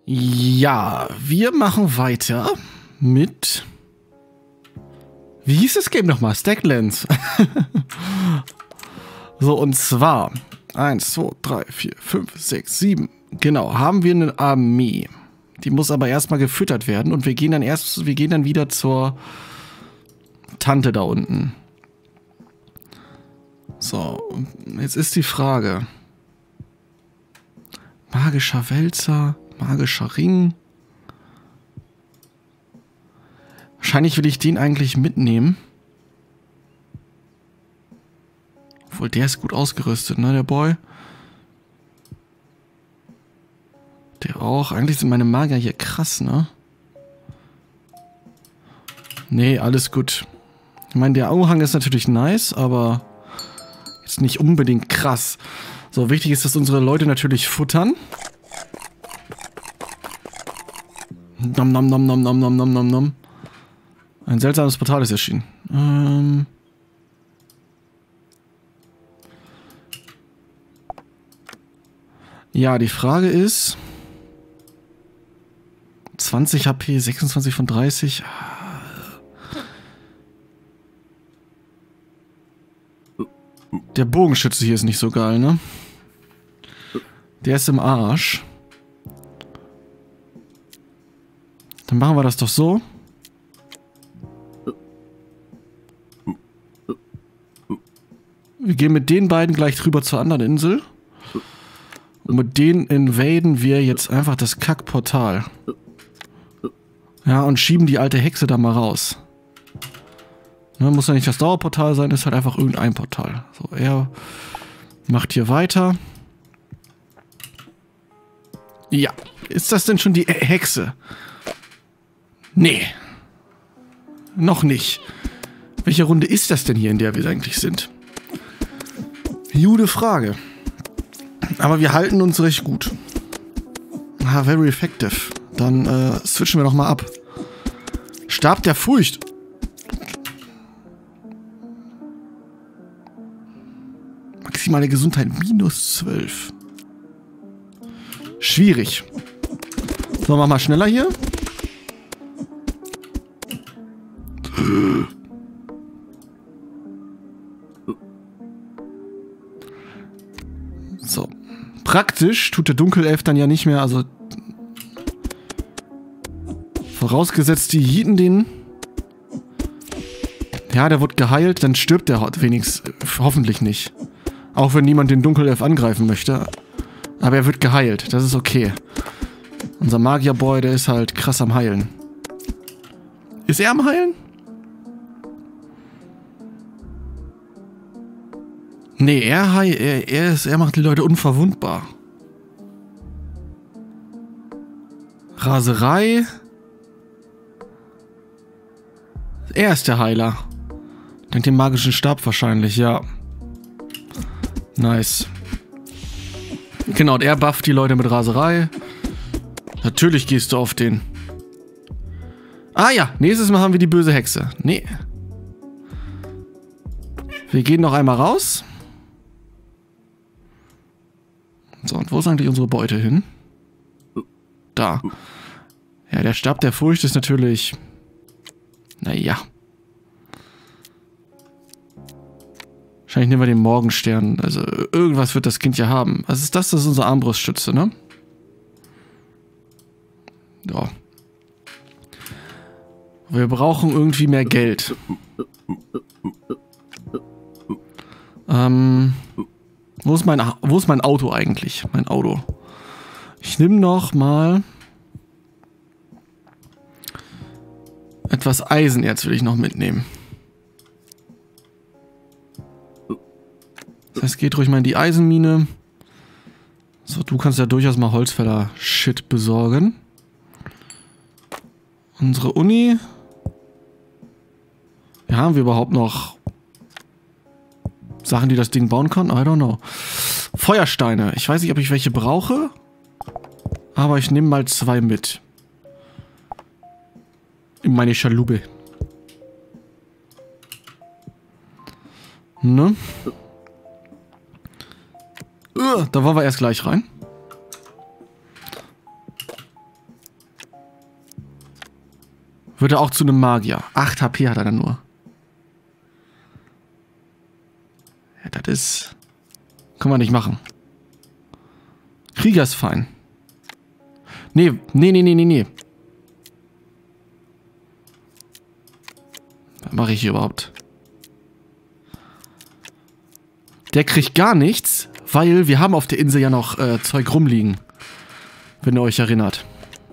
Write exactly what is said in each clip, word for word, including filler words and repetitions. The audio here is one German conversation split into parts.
Ja, wir machen weiter mit... Wie hieß das Game nochmal? Stacklands. So, und zwar... eins, zwei, drei, vier, fünf, sechs, sieben. Genau, haben wir eine Armee. Die muss aber erstmal gefüttert werden. Und wir gehen dann erst... Wir gehen dann wieder zur Tante da unten. So, jetzt ist die Frage... Magischer Wälzer... Magischer Ring. Wahrscheinlich will ich den eigentlich mitnehmen. Obwohl, der ist gut ausgerüstet, ne, der Boy. Der auch. Eigentlich sind meine Magier hier krass, ne? Nee, alles gut. Ich meine, der Augenhang ist natürlich nice, aber jetzt nicht unbedingt krass. So, wichtig ist, dass unsere Leute natürlich futtern. Nom nom nom nom nom nom nom nom nom. Ein seltsames Portal ist erschienen. Ähm. Ja, die Frage ist... zwanzig H P, sechsundzwanzig von dreißig. Der Bogenschütze hier ist nicht so geil, ne? Der ist im Arsch. Dann machen wir das doch so. Wir gehen mit den beiden gleich drüber zur anderen Insel. Und mit denen invaden wir jetzt einfach das Kackportal. Ja, und schieben die alte Hexe da mal raus. Ne, muss ja nicht das Dauerportal sein, ist halt einfach irgendein Portal. So, er macht hier weiter. Ja, ist das denn schon die Hexe? Nee. Noch nicht. Welche Runde ist das denn hier, in der wir eigentlich sind? Gute Frage. Aber wir halten uns recht gut. Ah, very effective. Dann äh, switchen wir noch mal ab. Stab der Furcht. Maximale Gesundheit minus zwölf. Schwierig. So, mach mal schneller hier. So. Praktisch tut der Dunkelelf dann ja nicht mehr, also vorausgesetzt, die hieten den. Ja, der wird geheilt, dann stirbt der wenigstens hoffentlich nicht. Auch wenn niemand den Dunkelelf angreifen möchte. Aber er wird geheilt, das ist okay. Unser Magierboy, der ist halt krass am Heilen. Ist er am Heilen? Nee, er, heil, er, er, ist, er macht die Leute unverwundbar. Raserei. Er ist der Heiler. Dank dem magischen Stab wahrscheinlich, ja. Nice. Genau, und er bufft die Leute mit Raserei. Natürlich gehst du auf den. Ah ja, nächstes Mal haben wir die böse Hexe. Nee. Wir gehen noch einmal raus. So, und wo ist eigentlich unsere Beute hin? Da. Ja, der Stab der Furcht ist natürlich... Naja. Wahrscheinlich nehmen wir den Morgenstern. Also irgendwas wird das Kind ja haben. Was ist das? Das ist unsere Armbrustschütze, ne? Ja. Wir brauchen irgendwie mehr Geld. Ähm... Wo ist mein, wo ist mein Auto eigentlich? Mein Auto. Ich nehme noch mal etwas Eisenerz will ich noch mitnehmen. Das heißt, geht ruhig mal in die Eisenmine. So, du kannst ja durchaus mal Holzfäller-Shit besorgen. Unsere Uni. Ja, haben wir überhaupt noch Sachen, die das Ding bauen kann? I don't know. Feuersteine. Ich weiß nicht, ob ich welche brauche. Aber ich nehme mal zwei mit. In meine Schalube. Ne? Uh, da wollen wir erst gleich rein. Wird er auch zu einem Magier. acht H P hat er dann nur. Ja, das ist... Kann man nicht machen. Krieger ist fein. Nee, nee, nee, nee, nee, nee. Was mache ich hier überhaupt? Der kriegt gar nichts, weil wir haben auf der Insel ja noch äh, Zeug rumliegen. Wenn ihr euch erinnert.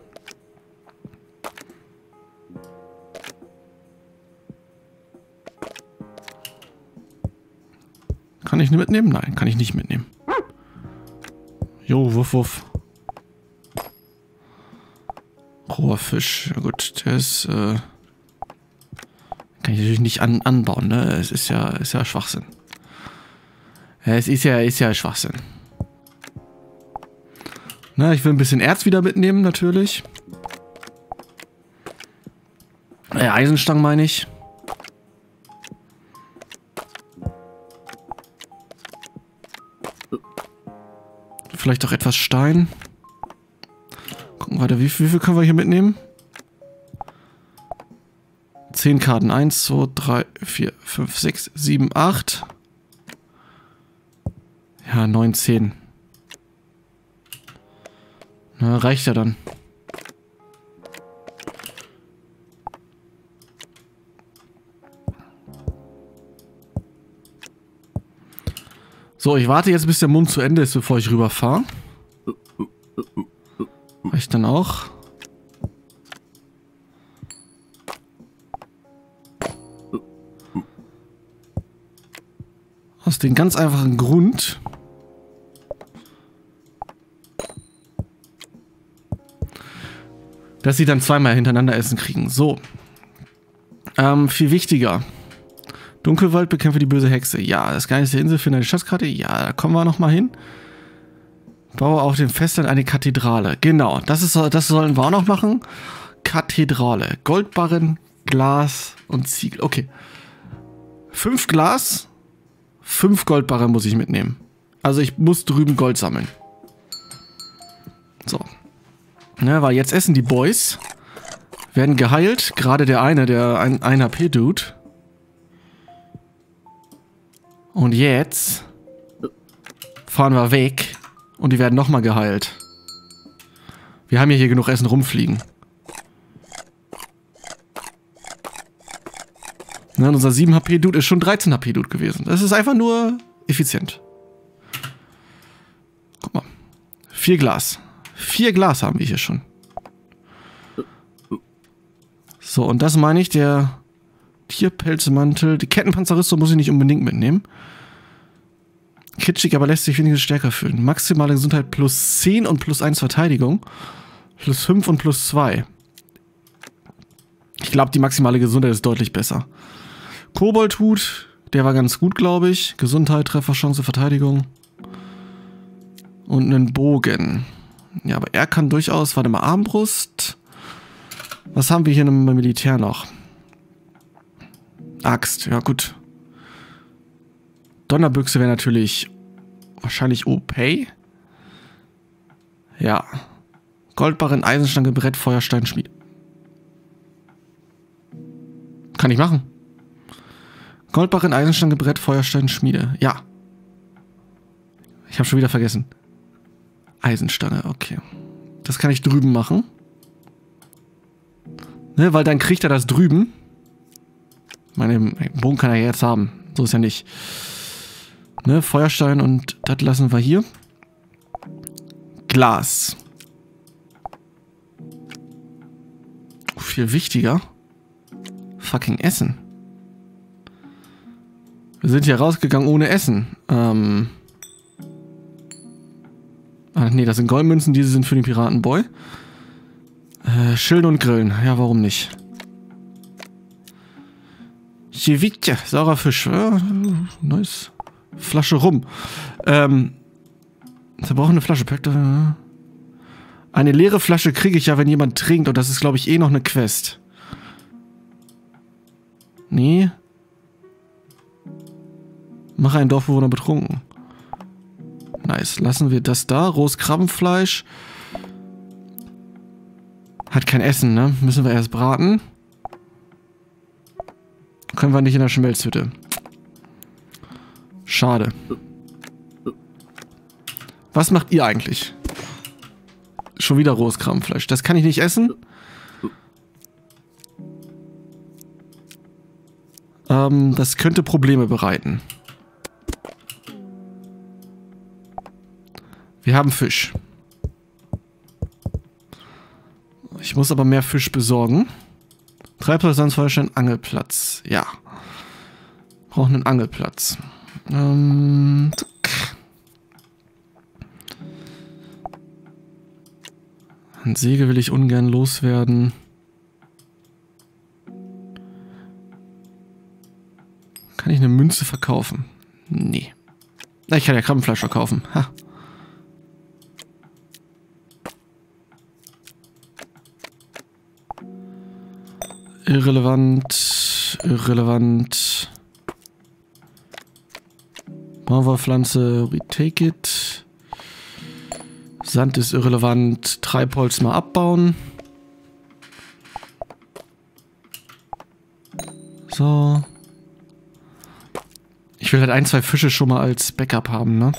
Kann ich nicht mitnehmen? Nein, kann ich nicht mitnehmen. Jo, wuff, wuff. Roher Fisch. Ja gut, der ist, äh... kann ich natürlich nicht an, anbauen, ne? Es ist ja, ist ja Schwachsinn. Es ist ja, ist ja Schwachsinn. Na, ich will ein bisschen Erz wieder mitnehmen, natürlich. Äh, Eisenstangen meine ich. Vielleicht auch etwas Stein. Gucken wir weiter, wie, wie viel können wir hier mitnehmen? zehn Karten. eins, zwei, drei, vier, fünf, sechs, sieben, acht. Ja, neun, zehn. Na, reicht ja dann. So, ich warte jetzt, bis der Mund zu Ende ist, bevor ich rüberfahre. Reicht dann auch. Aus dem ganz einfachen Grund, dass sie dann zweimal hintereinander Essen kriegen. So. Ähm, viel wichtiger. Dunkelwald bekämpfe die böse Hexe. Ja, das Geheimnis der Insel, finde eine Schatzkarte. Ja, da kommen wir noch mal hin. Baue auf dem Festland eine Kathedrale. Genau, das, ist, das sollen wir auch noch machen. Kathedrale. Goldbarren, Glas und Ziegel. Okay. Fünf Glas, fünf Goldbarren muss ich mitnehmen. Also ich muss drüben Gold sammeln. So. Ja, weil jetzt essen die Boys. Werden geheilt. Gerade der eine, der ein H P-Dude. Und jetzt fahren wir weg und die werden nochmal geheilt. Wir haben ja hier genug Essen rumfliegen. Ja, unser sieben H P-Dude ist schon dreizehn H P-Dude gewesen. Das ist einfach nur effizient. Guck mal. Vier Glas. Vier Glas haben wir hier schon. So, und das meine ich, der Tierpelzmantel. Die Kettenpanzerrüstung muss ich nicht unbedingt mitnehmen. Kitschig, aber lässt sich wenigstens stärker fühlen. Maximale Gesundheit plus zehn und plus eins Verteidigung. Plus fünf und plus zwei. Ich glaube, die maximale Gesundheit ist deutlich besser. Koboldhut, der war ganz gut, glaube ich. Gesundheit, Trefferchance, Verteidigung. Und einen Bogen. Ja, aber er kann durchaus, warte mal, Armbrust. Was haben wir hier im Militär noch? Axt, ja gut. Donnerbüchse wäre natürlich wahrscheinlich O P. Ja. Goldbarren, Eisenstange, Brett, Feuerstein, Schmied. Kann ich machen. Goldbarren, Eisenstange, Brett, Feuerstein, Schmiede. Ja. Ich habe schon wieder vergessen. Eisenstange, okay. Das kann ich drüben machen. Ne, weil dann kriegt er das drüben. Meine Bogen kann er jetzt haben. So ist ja nicht. Ne, Feuerstein und das lassen wir hier. Glas. Viel wichtiger. Fucking Essen. Wir sind hier rausgegangen ohne Essen. Ähm. Ach nee, das sind Goldmünzen, diese sind für den Piratenboy. Äh, Schilde und Grillen. Ja, warum nicht? Ceviche, saurer Fisch. Ja, nice. Flasche rum. Ähm. Wir brauchen eine Flasche. Eine leere Flasche kriege ich ja, wenn jemand trinkt. Und das ist, glaube ich, eh noch eine Quest. Nee. Mache einen Dorfbewohner betrunken. Nice. Lassen wir das da. Rohes Krabbenfleisch. Hat kein Essen, ne? Müssen wir erst braten. Können wir nicht in der Schmelzhütte. Schade. Was macht ihr eigentlich? Schon wieder rohes Krabbenfleisch. Das kann ich nicht essen. Ähm, das könnte Probleme bereiten. Wir haben Fisch. Ich muss aber mehr Fisch besorgen. Treibhausfeuerstein, Angelplatz. Ja. Brauchen einen Angelplatz. Ähm, Ein Segel will ich ungern loswerden. Kann ich eine Münze verkaufen? Nee. Ich kann ja Krabbenfleisch verkaufen. Ha. Irrelevant. Irrelevant. Maulwurfpflanze, we take it. Sand ist irrelevant. Treibholz mal abbauen. So. Ich will halt ein, zwei Fische schon mal als Backup haben, ne?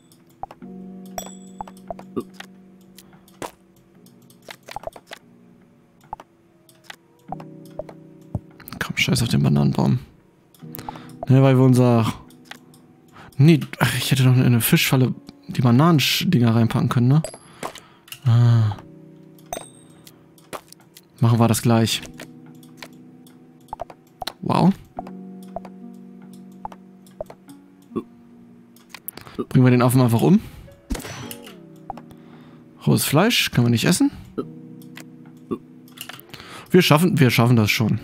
Komm, scheiß auf den Bananenbaum. Ne, weil wir unser... Nee, ach, ich hätte noch in eine Fischfalle die Bananendinger reinpacken können, ne? Ah. Machen wir das gleich. Wow. Bringen wir den Affen einfach um. Rohes Fleisch können wir nicht essen. Wir schaffen, wir schaffen das schon.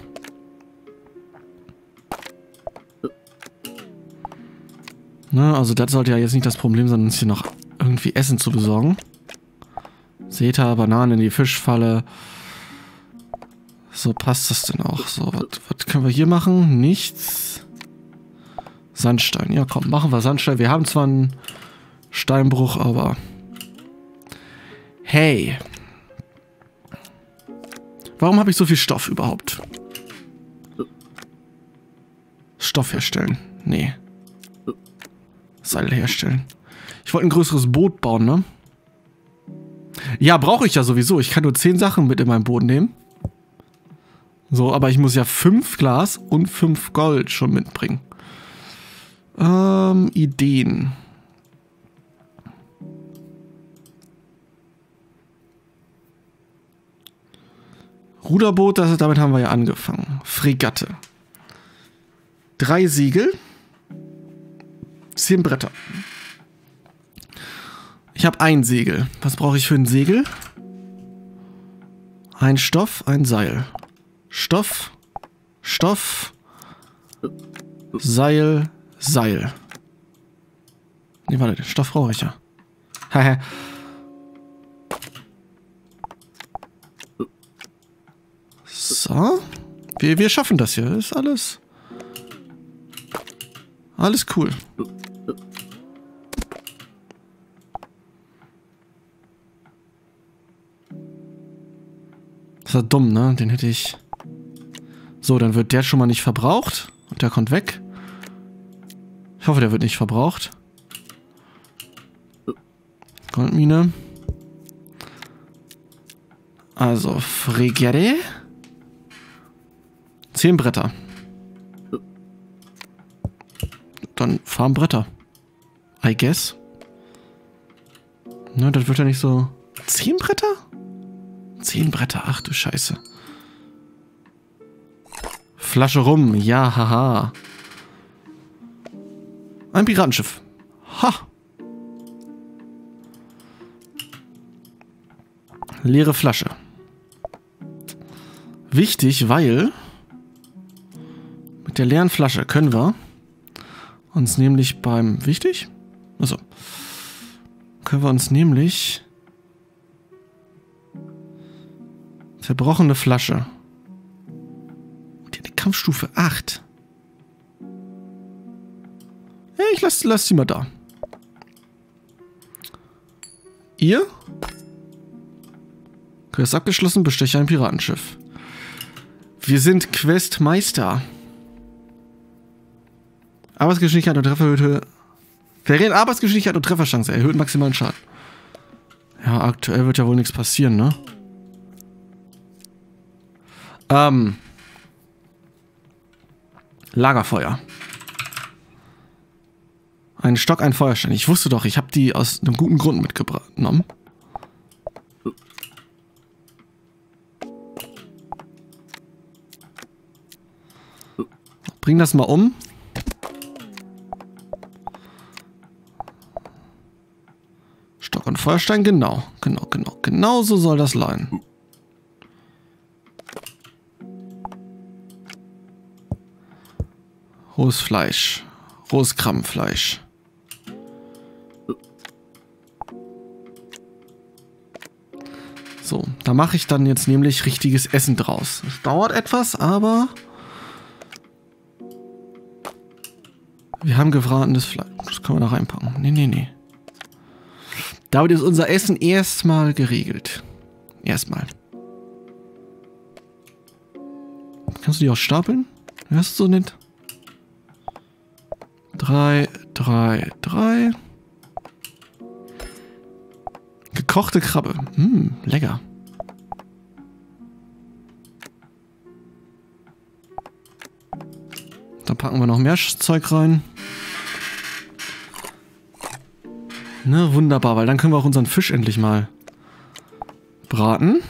Na, also das sollte ja jetzt nicht das Problem sein, uns hier noch irgendwie Essen zu besorgen. Seta, Bananen in die Fischfalle. So passt das denn auch. So, was können wir hier machen? Nichts. Sandstein. Ja, komm, machen wir Sandstein. Wir haben zwar einen Steinbruch, aber... Hey. Warum habe ich so viel Stoff überhaupt? Stoff herstellen. Nee. Seil herstellen. Ich wollte ein größeres Boot bauen, ne? Ja, brauche ich ja sowieso. Ich kann nur zehn Sachen mit in mein Boot nehmen. So, aber ich muss ja fünf Glas und fünf Gold schon mitbringen. Ähm, Ideen. Ruderboot, das, damit haben wir ja angefangen. Fregatte. Drei Segel. Zehn Bretter. Ich habe ein Segel. Was brauche ich für ein Segel? Ein Stoff, ein Seil. Stoff, Stoff, Seil, Seil. Nee, warte, den Stoff brauche ich ja. Haha. So. Wir, wir schaffen das hier. Ist alles... Alles cool. Das war dumm, ne? Den hätte ich... So, dann wird der schon mal nicht verbraucht. Und der kommt weg. Ich hoffe, der wird nicht verbraucht. Goldmine. Also, Fregatte. Zehn Bretter. Dann fahren Bretter. I guess. Ne, das wird ja nicht so... Zehn Bretter? Zehn Bretter, ach du Scheiße. Flasche rum, ja, haha. Ein Piratenschiff. Ha. Leere Flasche. Wichtig, weil mit der leeren Flasche können wir uns nämlich beim... Wichtig? Achso. Können wir uns nämlich... Zerbrochene Flasche. Die hat eine Kampfstufe acht. Ja, ich lass, lass sie mal da. Ihr? Quest abgeschlossen, besteche ein Piratenschiff. Wir sind Questmeister. Arbeitsgeschwindigkeit und Trefferhöhe. Verringert Arbeitsgeschwindigkeit und Trefferchance. Erhöht maximalen Schaden. Ja, aktuell wird ja wohl nichts passieren, ne? Ähm. Lagerfeuer. Ein Stock, ein Feuerstein. Ich wusste doch, ich habe die aus einem guten Grund mitgenommen. Bring das mal um. Stock und Feuerstein, genau. Genau, genau. Genau so soll das sein. Rohes Fleisch. Rohes Krabbenfleisch. So, da mache ich dann jetzt nämlich richtiges Essen draus. Es dauert etwas, aber wir haben gebratenes Fleisch. Das können wir da reinpacken. Nee, nee, nee. Damit ist unser Essen erstmal geregelt. Erstmal. Kannst du die auch stapeln? Hörst du so nett? Drei, drei, drei. Gekochte Krabbe. Hm, lecker. Da packen wir noch mehr Zeug rein. Ne, wunderbar, weil dann können wir auch unseren Fisch endlich mal braten.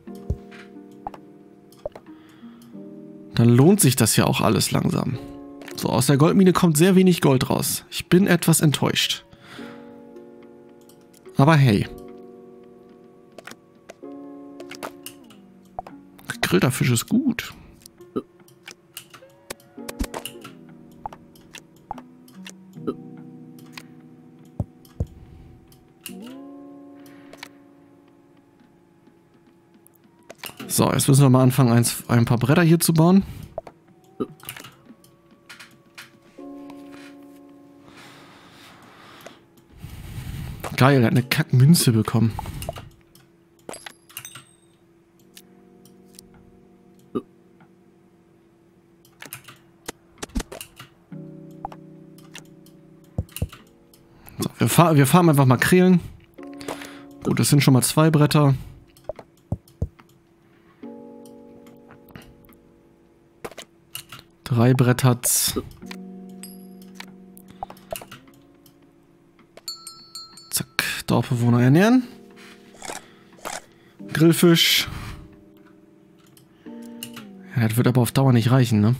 Dann lohnt sich das ja auch alles langsam. So, aus der Goldmine kommt sehr wenig Gold raus. Ich bin etwas enttäuscht. Aber hey. Gegrillter Fisch ist gut. So, jetzt müssen wir mal anfangen, eins, ein paar Bretter hier zu bauen. Geil, er hat eine Kackmünze bekommen. So, wir, fahr, wir farmen einfach Makrelen. Gut, das sind schon mal zwei Bretter. Drei Bretters. Zack, Dorfbewohner ernähren. Grillfisch. Ja, das wird aber auf Dauer nicht reichen, ne?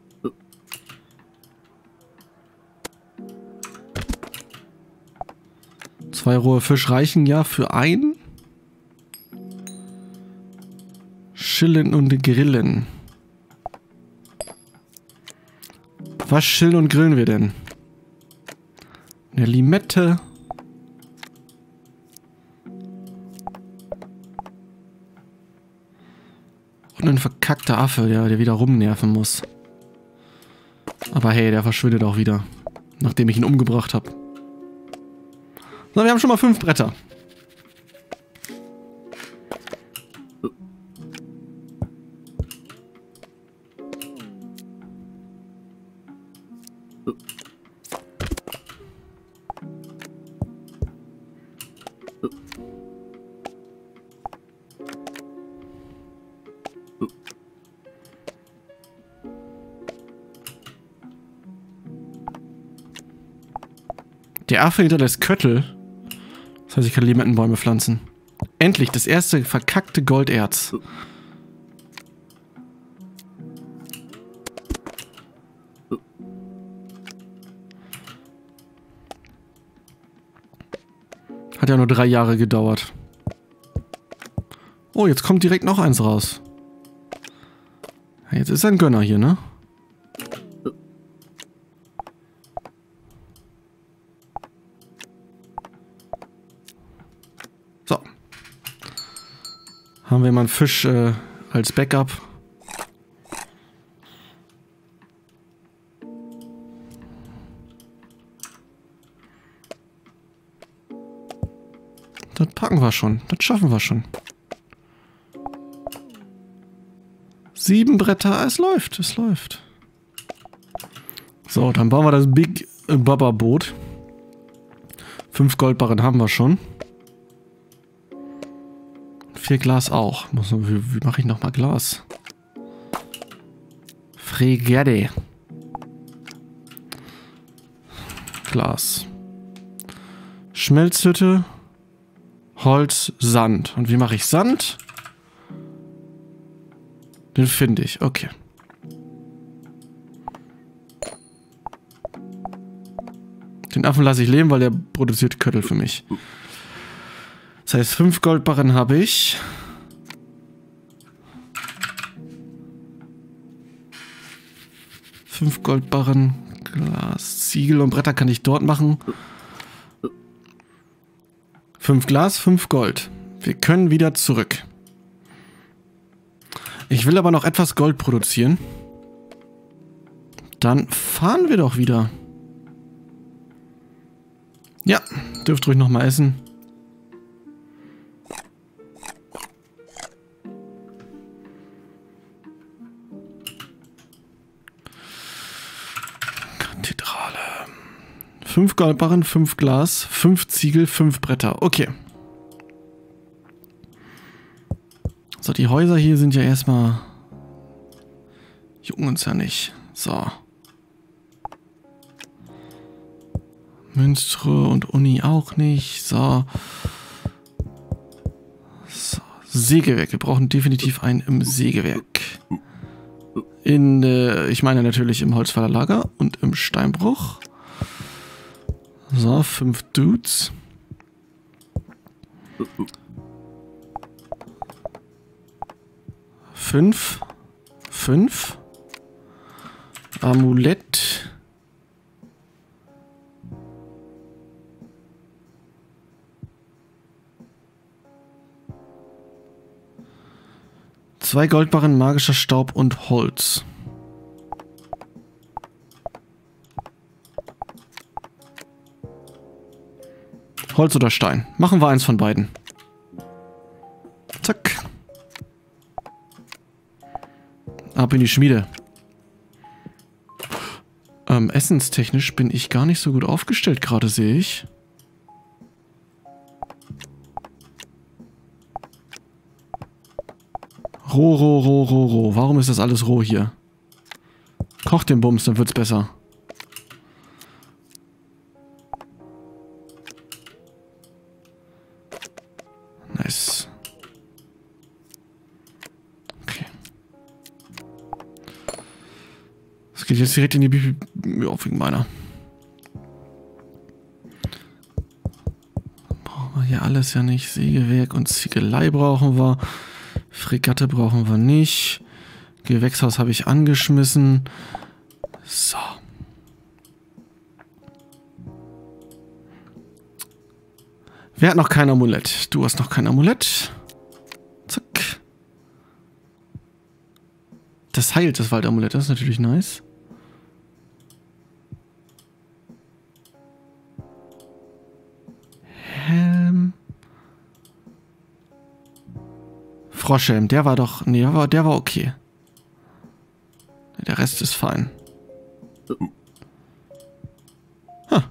Zwei rohe Fisch reichen ja für ein. Chillen und grillen. Was chillen und grillen wir denn? Eine Limette. Und ein verkackter Affe, der, der wieder rumnerven muss. Aber hey, der verschwindet auch wieder. Nachdem ich ihn umgebracht habe. So, wir haben schon mal fünf Bretter. Der Affe hinterlässt Köttel. Das heißt, ich kann Limettenbäume pflanzen. Endlich, das erste verkackte Golderz. Hat ja nur drei Jahre gedauert. Oh, jetzt kommt direkt noch eins raus. Jetzt ist ein Gönner hier, ne? So. Haben wir mal einen Fisch äh, als Backup. Das packen wir schon. Das schaffen wir schon. Sieben Bretter. Es läuft. Es läuft. So, dann bauen wir das Big Baba Boot. Fünf Goldbarren haben wir schon. Vier Glas auch. Muss, wie, wie mache ich nochmal Glas? Fregerde. Glas. Schmelzhütte. Holz, Sand. Und wie mache ich Sand? Den finde ich. Okay. Den Affen lasse ich leben, weil der produziert Köttel für mich. Das heißt, fünf Goldbarren habe ich. Fünf Goldbarren, Glas, Ziegel und Bretter kann ich dort machen. Fünf Glas, fünf Gold. Wir können wieder zurück. Ich will aber noch etwas Gold produzieren. Dann fahren wir doch wieder. Ja, dürft ruhig noch mal essen. Kathedrale. Fünf Goldbarren, fünf Glas, fünf Ziegel, fünf Bretter. Okay. So, die Häuser hier sind ja erstmal... jucken uns ja nicht. So. Münster und Uni auch nicht. So. So. Sägewerk. Wir brauchen definitiv ein im Sägewerk. In, äh, ich meine natürlich im Holzfällerlager und im Steinbruch. So, fünf Dudes. Fünf. Fünf. Amulett. Zwei Goldbarren, magischer Staub und Holz. Holz oder Stein. Machen wir eins von beiden. Zack. Ab in die Schmiede. Ähm, essenstechnisch bin ich gar nicht so gut aufgestellt gerade, sehe ich. Roh, roh, roh, roh, roh. Warum ist das alles roh hier? Koch den Bums, dann wird's besser. Nice. Okay. Das geht jetzt direkt in die Bibel. Ja, wegen meiner. Brauchen wir hier alles ja nicht. Sägewerk und Ziegelei brauchen wir. Fregatte brauchen wir nicht. Gewächshaus habe ich angeschmissen. So. Wer hat noch kein Amulett? Du hast noch kein Amulett. Zack. Das heilt das Waldamulett. Das ist natürlich nice. Helm. Froschhelm, der war doch... Nee, der war, der war okay. Der Rest ist fein. Huh.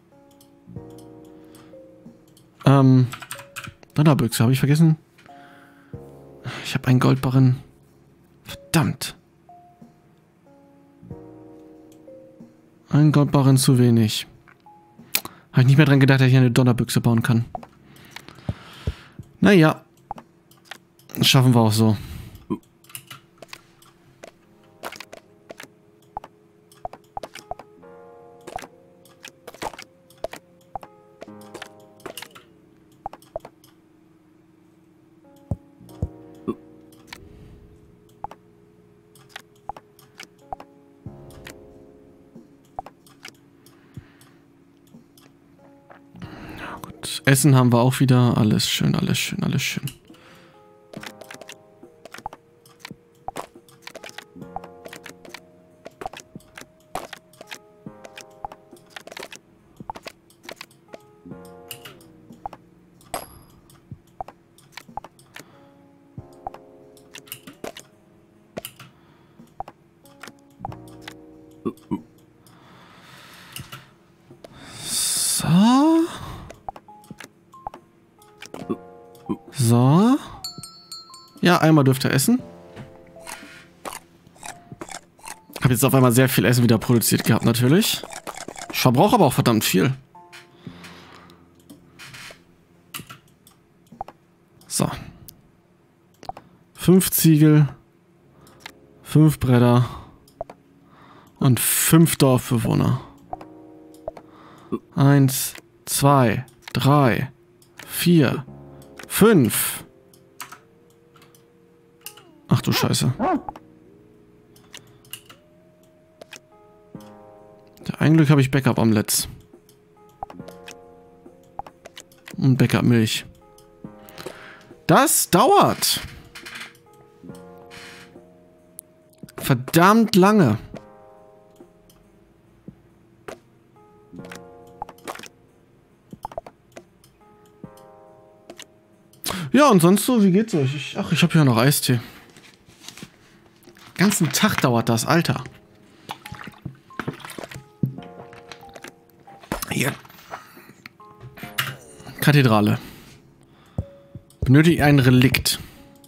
Ähm... Donnerbüchse, habe ich vergessen? Ich habe einen Goldbarren. Verdammt. Ein Goldbarren zu wenig. Habe ich nicht mehr dran gedacht, dass ich eine Donnerbüchse bauen kann. Naja. Schaffen wir auch so. Ja, gut. Essen haben wir auch wieder. Alles schön, alles schön, alles schön. So. So. Ja, einmal dürft ihr essen. Hab jetzt auf einmal sehr viel Essen wieder produziert gehabt, natürlich. Ich verbrauche aber auch verdammt viel. So. Fünf Ziegel. Fünf Bretter. Und fünf Dorfbewohner. Eins, zwei, drei, vier, fünf. Ach du Scheiße. Ein Glück habe ich Backup-Omelettes. Und Backup-Milch. Das dauert. Verdammt lange. Ja, und sonst so, wie geht's euch? Ich, ach, ich habe ja noch Eistee. Den ganzen Tag dauert das, Alter. Hier. Kathedrale. Benötigt ein Relikt.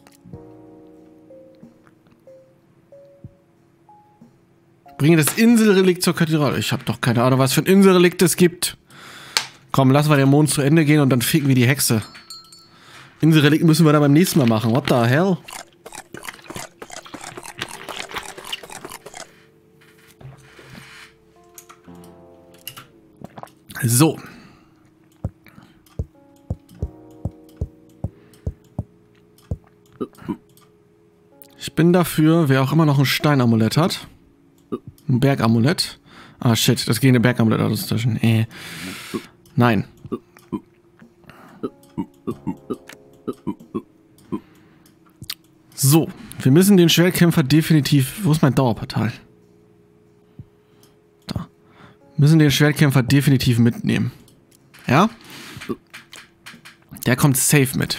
Bringe das Inselrelikt zur Kathedrale. Ich habe doch keine Ahnung, was für ein Inselrelikt es gibt. Komm, lassen wir den Mond zu Ende gehen und dann ficken wir die Hexe. Inselrelikt müssen wir dann beim nächsten Mal machen. What the hell? So. Ich bin dafür, wer auch immer noch ein Steinamulett hat. Ein Bergamulett. Ah, shit, das gegen ein Bergamulett auszutauschen. Äh. Nein. So, wir müssen den Schwertkämpfer definitiv... Wo ist mein Dauerportal? Da. Wir müssen den Schwertkämpfer definitiv mitnehmen. Ja? Der kommt safe mit.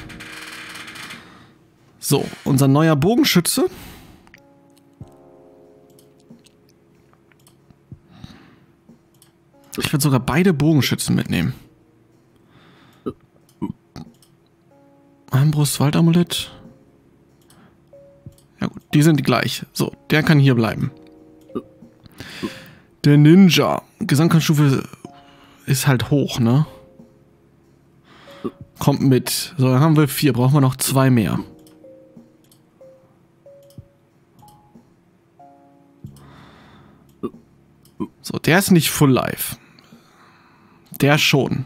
So, unser neuer Bogenschütze. Ich würde sogar beide Bogenschützen mitnehmen. Armbrust-Waldamulett. Ja gut, die sind gleich. So, der kann hier bleiben. Der Ninja. Gesangkampfstufe ist halt hoch, ne? Kommt mit. So, dann haben wir vier. Brauchen wir noch zwei mehr. So, der ist nicht full life. Der schon.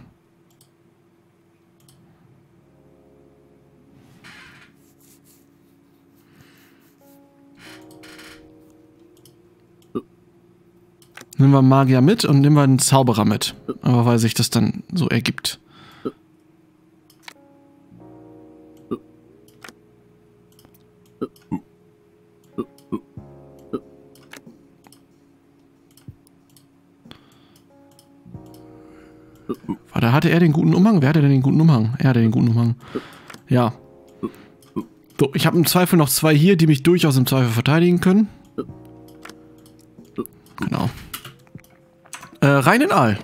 Nehmen wir einen Magier mit und nehmen wir einen Zauberer mit. Aber weil sich das dann so ergibt. Warte, hatte er den guten Umhang? Wer hatte denn den guten Umhang? Er hatte den guten Umhang. Ja. So, ich habe im Zweifel noch zwei hier, die mich durchaus im Zweifel verteidigen können. Genau. Äh, rein in Aal.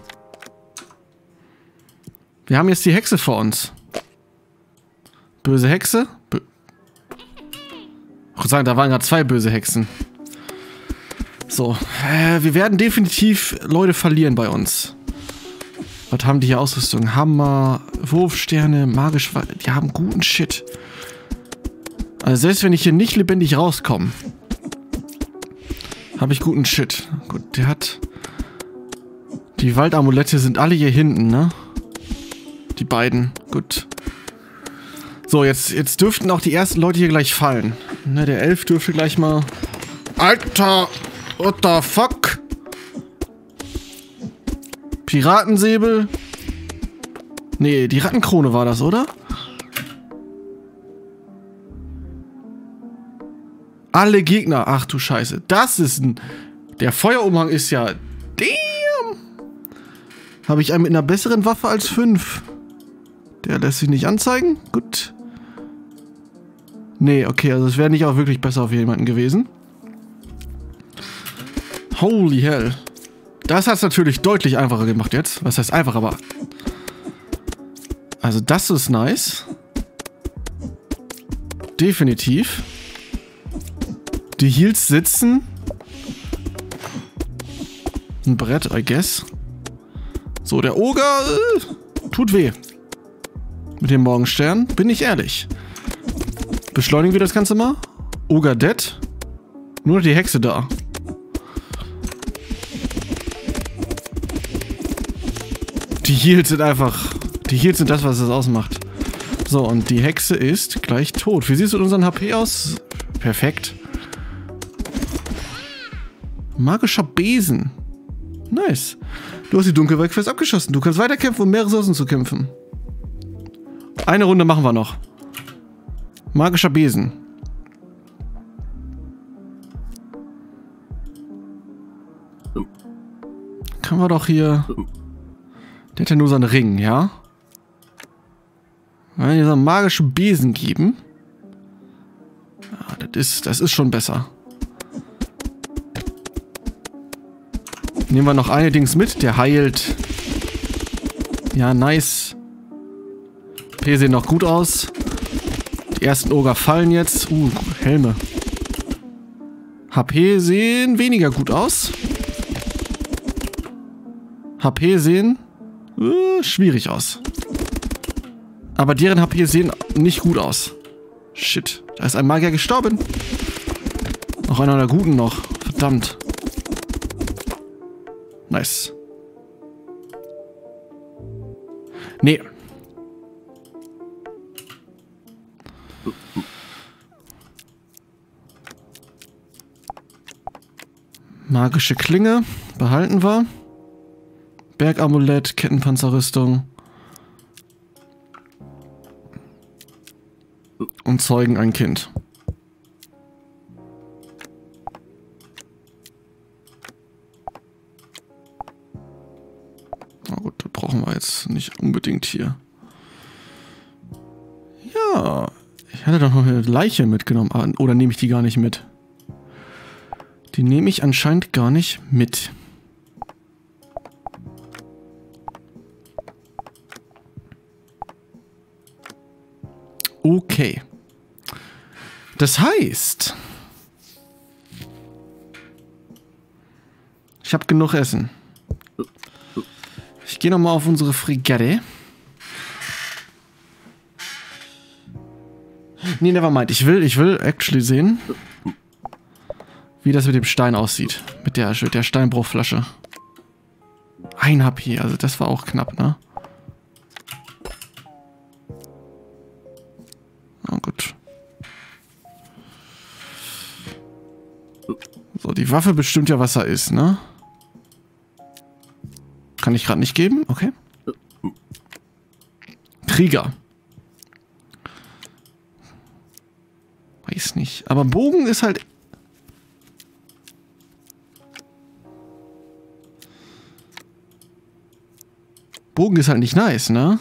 Wir haben jetzt die Hexe vor uns. Böse Hexe. Bö ich würde sagen, da waren gerade zwei böse Hexen. So, äh, wir werden definitiv Leute verlieren bei uns. Was haben die hier Ausrüstung? Hammer, Wurfsterne, magisch... Die haben guten Shit. Also selbst wenn ich hier nicht lebendig rauskomme, habe ich guten Shit. Gut, der hat... Die Waldamulette sind alle hier hinten, ne? Die beiden. Gut. So, jetzt, jetzt dürften auch die ersten Leute hier gleich fallen. Ne, der Elf dürfte gleich mal... Alter! What the fuck? Piratensäbel? Nee, die Rattenkrone war das, oder? Alle Gegner. Ach du Scheiße. Das ist ein... Der Feuerumhang ist ja... Damn! Habe ich einen mit einer besseren Waffe als fünf? Der lässt sich nicht anzeigen? Gut. Nee, okay, also es wäre nicht auch wirklich besser auf jemanden gewesen. Holy hell. Das hat es natürlich deutlich einfacher gemacht jetzt. Was heißt einfach, aber... Also das ist nice. Definitiv. Die Heals sitzen. Ein Brett, I guess. So, der Oger äh, tut weh. Mit dem Morgenstern, bin ich ehrlich. Beschleunigen wir das Ganze mal. Oger dead. Nur die Hexe da. Die Heals sind einfach... Die Heals sind das, was es ausmacht. So, und die Hexe ist gleich tot. Wie siehst du mit unseren H P aus? Perfekt. Magischer Besen. Nice. Du hast die Dunkelwaldquest abgeschossen. Du kannst weiterkämpfen, um mehr Ressourcen zu kämpfen. Eine Runde machen wir noch. Magischer Besen. Können wir doch hier... Der hat ja nur so einen Ring, ja? Wenn wir hier so einen magischen Besen geben... Ja, das ist, das ist schon besser. Nehmen wir noch eine Dings mit, der heilt. Ja, nice. P sehen noch gut aus. Die ersten Oger fallen jetzt. Uh, Helme. H P sehen weniger gut aus. H P sehen uh, schwierig aus. Aber deren H P sehen nicht gut aus. Shit, da ist ein Magier gestorben. Noch einer der Guten noch. Verdammt. Nice. Nee. Magische Klinge. Behalten wir. Bergamulett, Kettenpanzerrüstung. Und zeugen ein Kind. Na gut, das brauchen wir jetzt nicht unbedingt hier. Ja, ich hatte doch noch eine Leiche mitgenommen. Oder nehme ich die gar nicht mit? Die nehme ich anscheinend gar nicht mit. Okay. Das heißt, ich habe genug Essen. Ich gehe nochmal auf unsere Fregatte. Nee, nevermind. Ich will, ich will actually sehen, wie das mit dem Stein aussieht. Mit der, mit der Steinbruchflasche. Ein H P, also das war auch knapp, ne? Oh gut. So, die Waffe bestimmt ja, was er ist, ne? Kann ich gerade nicht geben? Okay. Krieger. Weiß nicht. Aber Bogen ist halt... Bogen ist halt nicht nice, ne?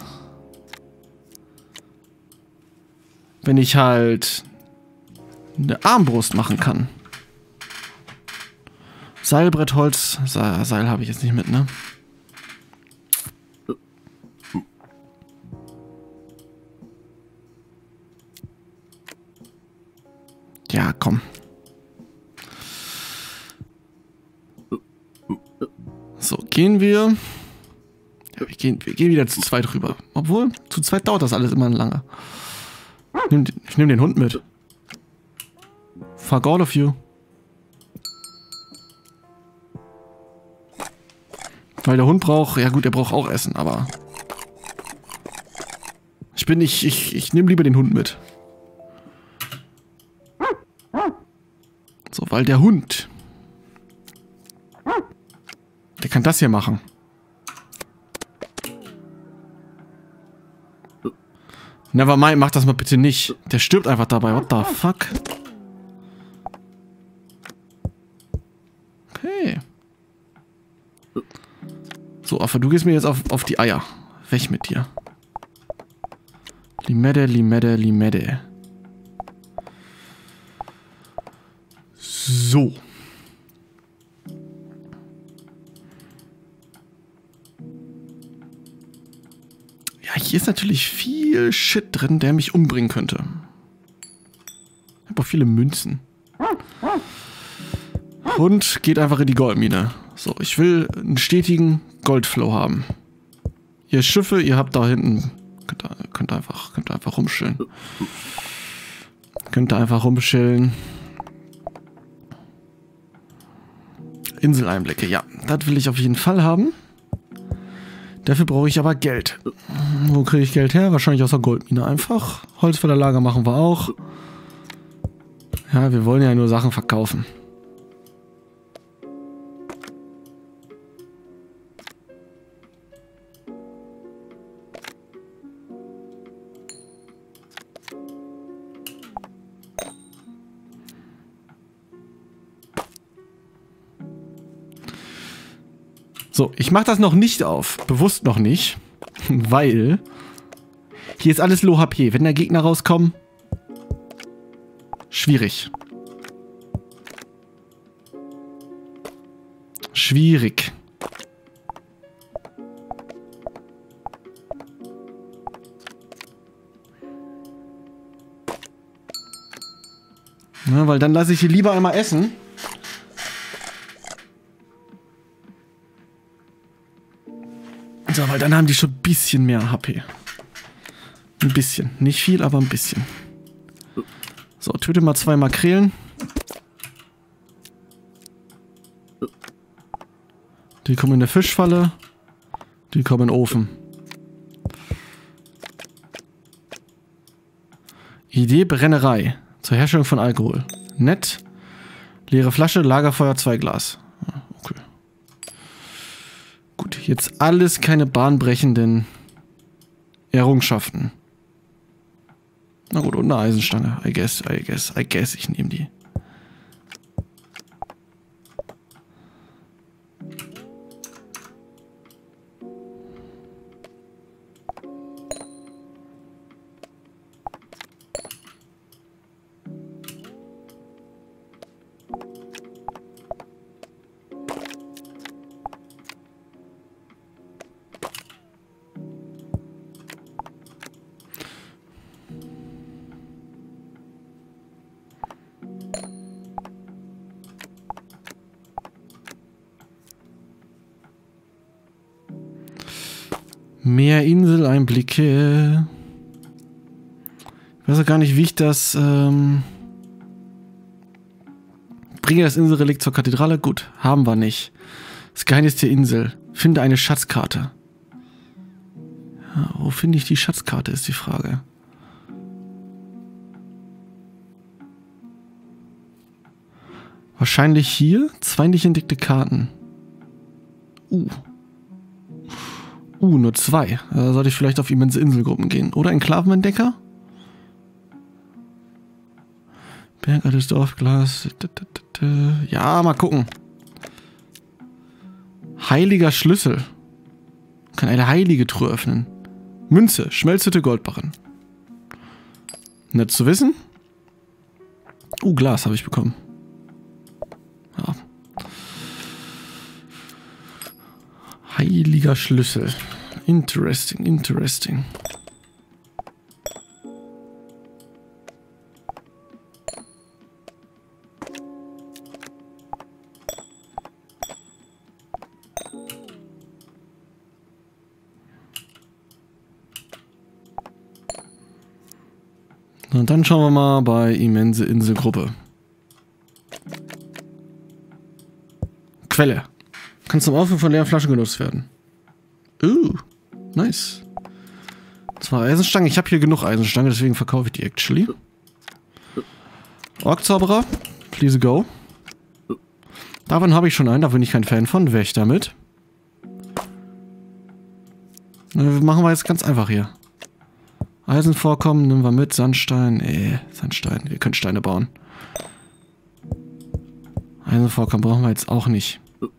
Wenn ich halt eine Armbrust machen kann. Seilbrettholz. Seil, Seil habe ich jetzt nicht mit, ne? Ja, komm. So, gehen wir. Ja, wir gehen, wir gehen wieder zu zweit rüber. Obwohl, zu zweit dauert das alles immer lange. Ich nehme nehm den Hund mit. Fuck all of you. Weil der Hund braucht, ja gut, er braucht auch Essen, aber... Ich bin nicht, ich, ich nehme lieber den Hund mit. So, weil der Hund... Der kann das hier machen. Nevermind, mach das mal bitte nicht. Der stirbt einfach dabei. What the fuck? Okay. So, Affe, du gehst mir jetzt auf, auf die Eier. Weg mit dir. Limette, Limette, Limette. So. Hier ist natürlich viel Shit drin, der mich umbringen könnte. Ich habe auch viele Münzen. Und geht einfach in die Goldmine. So, ich will einen stetigen Goldflow haben. Ihr Schiffe, ihr habt da hinten... Könnt, könnt, einfach, könnt einfach rumschillen. Könnt einfach rumschillen. Inseleinblicke, ja. Das will ich auf jeden Fall haben. Dafür brauche ich aber Geld. Wo kriege ich Geld her? Wahrscheinlich aus der Goldmine einfach. Holzfällerlager machen wir auch. Ja, wir wollen ja nur Sachen verkaufen. So, ich mache das noch nicht auf. Bewusst noch nicht. Weil hier ist alles Low H P. Wenn der Gegner rauskommt, schwierig. Schwierig. Ja, weil dann lasse ich sie lieber einmal essen. So, weil dann haben die schon ein bisschen mehr H P. Ein bisschen. Nicht viel, aber ein bisschen. So, töte mal zwei Makrelen. Die kommen in der Fischfalle. Die kommen in den Ofen. Idee Brennerei. Zur Herstellung von Alkohol. Nett. Leere Flasche, Lagerfeuer, zwei Glas. Okay. Gut, jetzt alles keine bahnbrechenden Errungenschaften. Na gut, und eine Eisenstange. I guess, I guess, I guess, ich nehme die. Mehr Inseleinblicke. Ich weiß auch gar nicht, wie ich das... Ähm Bringe das Inselrelikt zur Kathedrale. Gut, haben wir nicht. Das Geheimnis der Insel. Finde eine Schatzkarte. Ja, wo finde ich die Schatzkarte, ist die Frage. Wahrscheinlich hier. Zwei nicht entdeckte Karten. Uh. Uh, nur zwei. Da sollte ich vielleicht auf immense Inselgruppen gehen. Oder Enklavenentdecker? Berg, altes Dorfglas. Ja, mal gucken. Heiliger Schlüssel. Kann eine heilige Truhe öffnen. Münze, Schmelzhütte, Goldbarren. Nett zu wissen. Uh, Glas habe ich bekommen. Ja. Heiliger Schlüssel. Interesting, interesting. Und dann schauen wir mal bei immense Inselgruppe. Quelle. Kann zum Auffüllen von leeren Flaschen genutzt werden. Uh, nice. Zwei Eisenstangen. Ich habe hier genug Eisenstangen, deswegen verkaufe ich die actually. Orkzauberer. Please go. Davon habe ich schon einen, da bin ich kein Fan von. Wäre ich damit. Machen wir jetzt ganz einfach hier. Eisenvorkommen nehmen wir mit. Sandstein. Äh, Sandstein. Wir können Steine bauen. Eisenvorkommen brauchen wir jetzt auch nicht.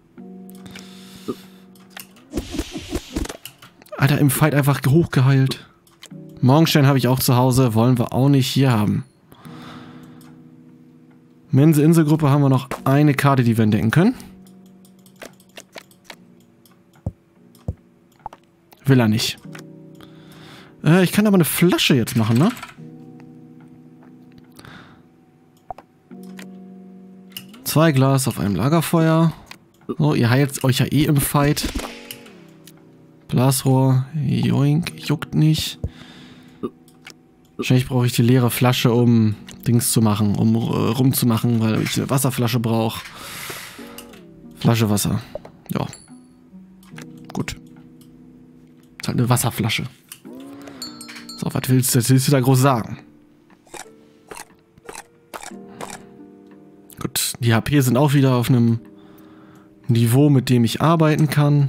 Alter, im Fight einfach hochgeheilt. Morgenstern habe ich auch zu Hause. Wollen wir auch nicht hier haben. Mense Inselgruppe haben wir noch eine Karte, die wir entdecken können. Will er nicht. Äh, ich kann aber eine Flasche jetzt machen, ne? Zwei Glas auf einem Lagerfeuer. So, ihr heilt euch ja eh im Fight. Blasrohr. Joink. Juckt nicht. Wahrscheinlich brauche ich die leere Flasche, um Dings zu machen. Um äh, rumzumachen, weil ich eine Wasserflasche brauche. Flasche Wasser. Ja. Gut. Ist halt eine Wasserflasche. So, was willst du, was willst du da groß sagen? Gut, die H P sind auch wieder auf einem Niveau, mit dem ich arbeiten kann.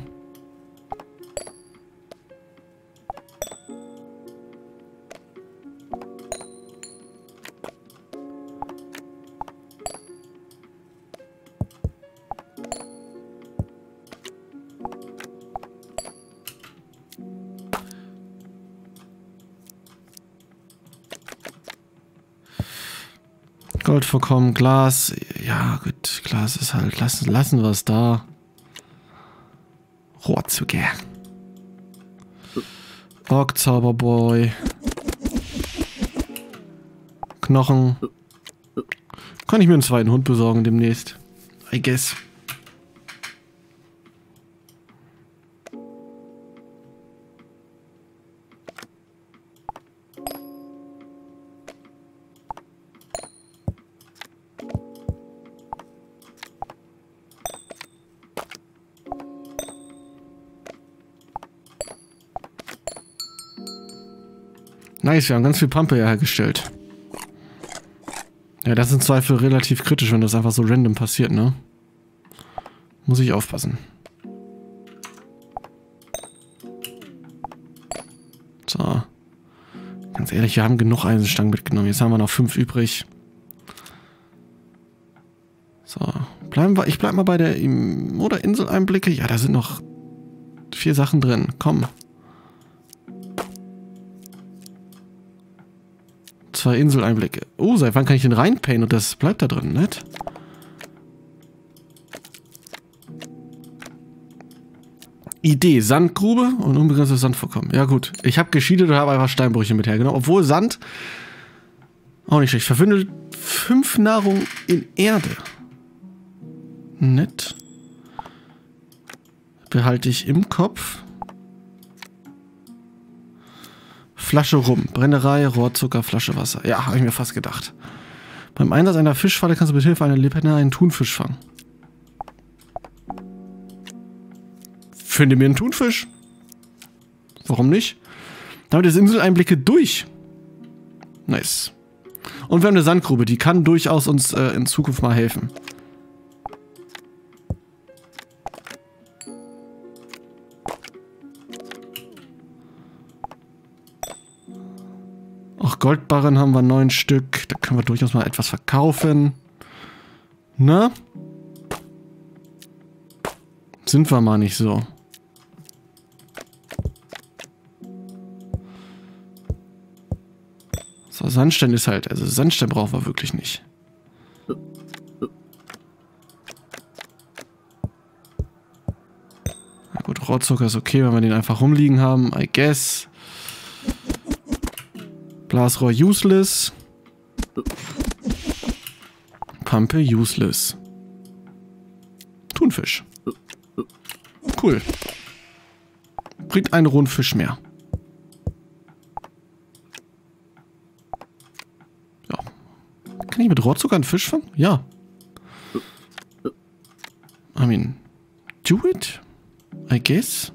Goldvorkommen, Glas. Ja, gut, Glas ist halt. Lassen, lassen wir es da. Rohrzucker. Ork Zauberboy. Knochen. Kann ich mir einen zweiten Hund besorgen demnächst. I guess. Nice, wir haben ganz viel Pampe hergestellt. Ja, das ist im Zweifel relativ kritisch, wenn das einfach so random passiert, ne? Muss ich aufpassen. So. Ganz ehrlich, wir haben genug Eisenstangen mitgenommen. Jetzt haben wir noch fünf übrig. So. Bleiben wir, ich bleib mal bei der oder Inseleinblicke. Ja, da sind noch vier Sachen drin. Komm. Zwei Inseleinblicke. Oh, seit wann kann ich den reinpayen und das bleibt da drin, nett? Idee, Sandgrube und unbegrenztes Sandvorkommen. Ja gut, ich habe gescheatet und habe einfach Steinbrüche mit hergenommen. Obwohl Sand auch nicht schlecht. Verwandelt fünf Nahrung in Erde. Nett. Behalte ich im Kopf. Flasche Rum, Brennerei, Rohrzucker, Flasche Wasser. Ja, habe ich mir fast gedacht. Beim Einsatz einer Fischfalle kannst du mit Hilfe einer Lepenne einen Thunfisch fangen. Finde mir einen Thunfisch. Warum nicht? Damit ist Inseleinblicke durch. Nice. Und wir haben eine Sandgrube, die kann durchaus uns äh, in Zukunft mal helfen. Auch Goldbarren haben wir neun Stück. Da können wir durchaus mal etwas verkaufen. Na? Sind wir mal nicht so. So, Sandstein ist halt, also Sandstein brauchen wir wirklich nicht. Na gut, Rohrzucker ist okay, wenn wir den einfach rumliegen haben, I guess. Blasrohr useless. Pampe useless. Thunfisch. Cool. Bringt einen Rundfisch mehr. Ja. Kann ich mit Rohrzucker einen Fisch fangen? Ja. I mean, do it? I guess.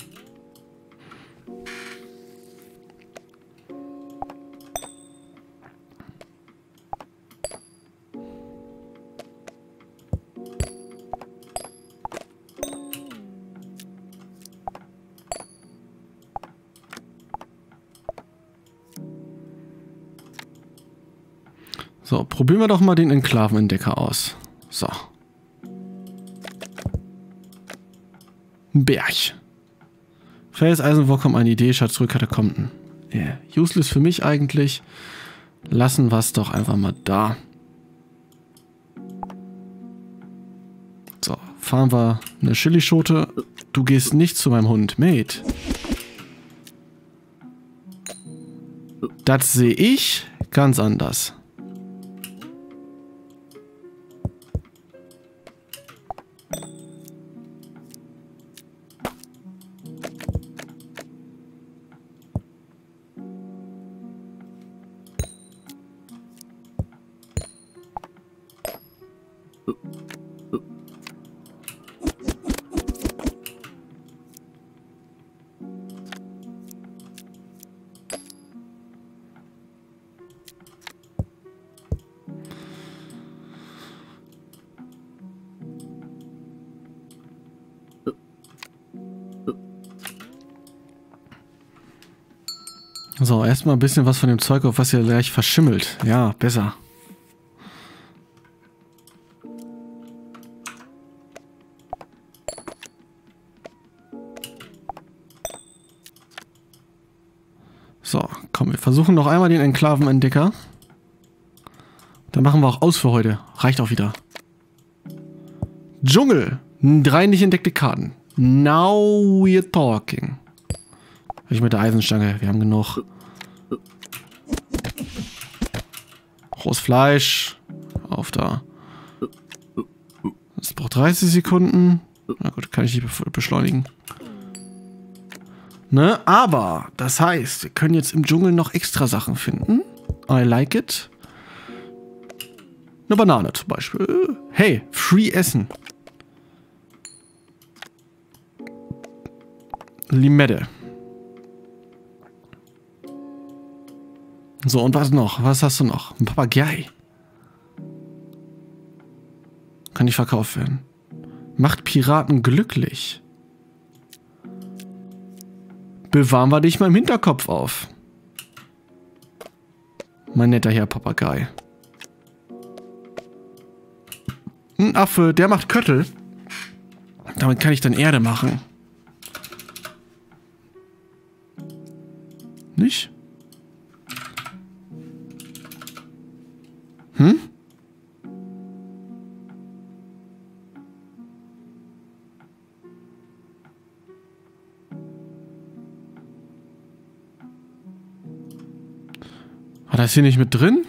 So, probieren wir doch mal den Enklavenentdecker aus. So. Ein Berg. Fels, Eisenvorkommen, eine Idee, Schatzruhe, Katakomben. Yeah. Useless für mich eigentlich. Lassen wir es doch einfach mal da. So, fahren wir eine Chilischote. Du gehst nicht zu meinem Hund, Mate. Das sehe ich ganz anders. So, erstmal ein bisschen was von dem Zeug auf, was hier gleich verschimmelt. Ja, besser. So, komm, wir versuchen noch einmal den Enklavenentdecker. Dann machen wir auch aus für heute. Reicht auch wieder. Dschungel. Drei nicht entdeckte Karten. Now we're talking. Ich mit der Eisenstange. Wir haben genug. Rohes Fleisch. Auf da. Das braucht dreißig Sekunden. Na gut, kann ich nicht beschleunigen. Ne? Aber, das heißt, wir können jetzt im Dschungel noch extra Sachen finden. I like it. Eine Banane zum Beispiel. Hey, free Essen. Limette. So, und was noch? Was hast du noch? Ein Papagei. Kann nicht verkauft werden. Macht Piraten glücklich. Bewahren wir dich mal im Hinterkopf auf. Mein netter Herr Papagei. Ein Affe, der macht Köttel. Damit kann ich dann Erde machen. Nicht? Hm? War das hier nicht mit drin?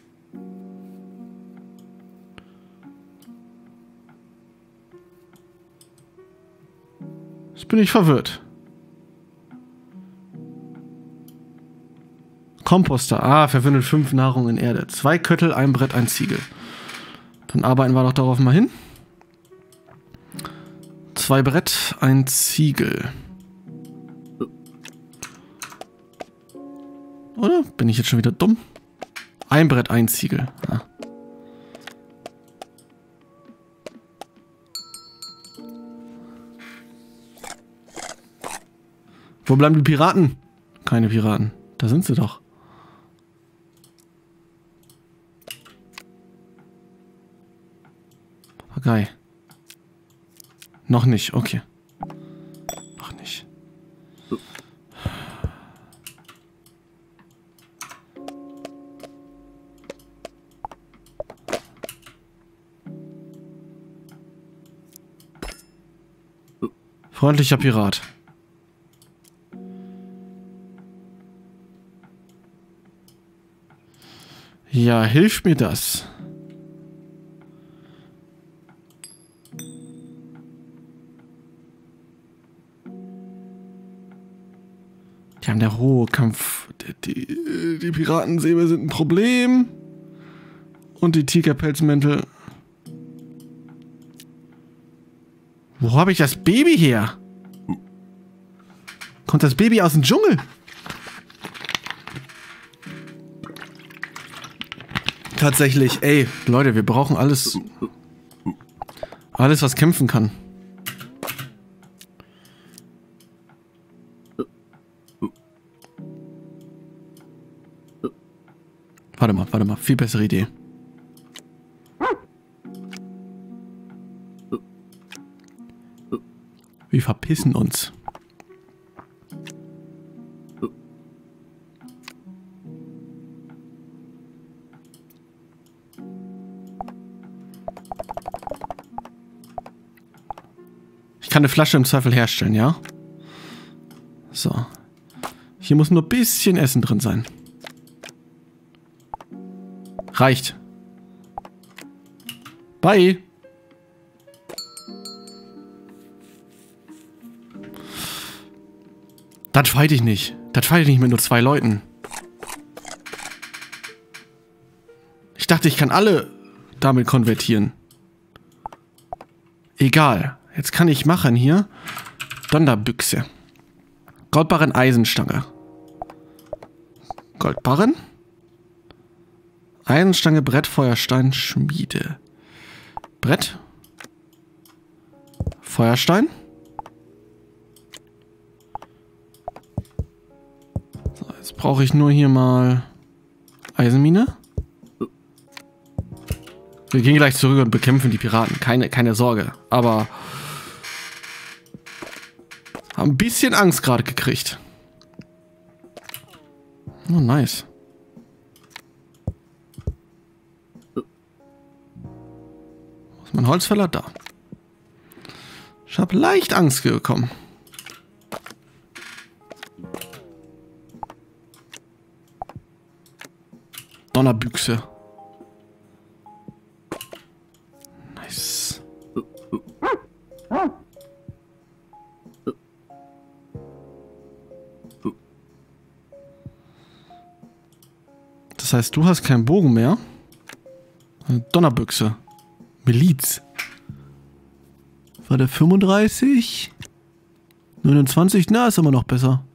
Jetzt bin ich verwirrt. Komposter. Ah, verwendet fünf Nahrung in Erde. Zwei Köttel, ein Brett, ein Ziegel. Dann arbeiten wir doch darauf mal hin. Zwei Brett, ein Ziegel. Oder? Bin ich jetzt schon wieder dumm? Ein Brett, ein Ziegel. Ah. Wo bleiben die Piraten? Keine Piraten. Da sind sie doch. Papagei. Noch nicht, okay. Noch nicht. Freundlicher Pirat. Ja, hilft mir das? Die haben der hohe Kampf. Die, die, die Piratensäbel sind ein Problem. Und die Tigerpelzmäntel. Wo habe ich das Baby her? Kommt das Baby aus dem Dschungel? Tatsächlich, ey, Leute, wir brauchen alles. Alles, was kämpfen kann. Warte mal, warte mal, viel bessere Idee. Wir verpissen uns. Ich kann eine Flasche im Zweifel herstellen, ja? So. Hier muss nur ein bisschen Essen drin sein. Reicht. Bye. Das fight ich nicht. Das fight ich nicht mit nur zwei Leuten. Ich dachte, ich kann alle damit konvertieren. Egal. Jetzt kann ich machen hier. Donnerbüchse. Goldbarren, Eisenstange. Goldbarren. Eisenstange, Brett, Feuerstein, Schmiede. Brett. Feuerstein. So, jetzt brauche ich nur hier mal Eisenmine. Wir gehen gleich zurück und bekämpfen die Piraten. Keine, keine Sorge. Aber haben ein bisschen Angst gerade gekriegt. Oh, nice. Wo ist mein Holzfäller? Da. Ich habe leicht Angst bekommen. Donnerbüchse. Nice. Das heißt, du hast keinen Bogen mehr. Eine Donnerbüchse. Miliz. War der fünfunddreißig? neunundzwanzig? Na, ist immer noch besser.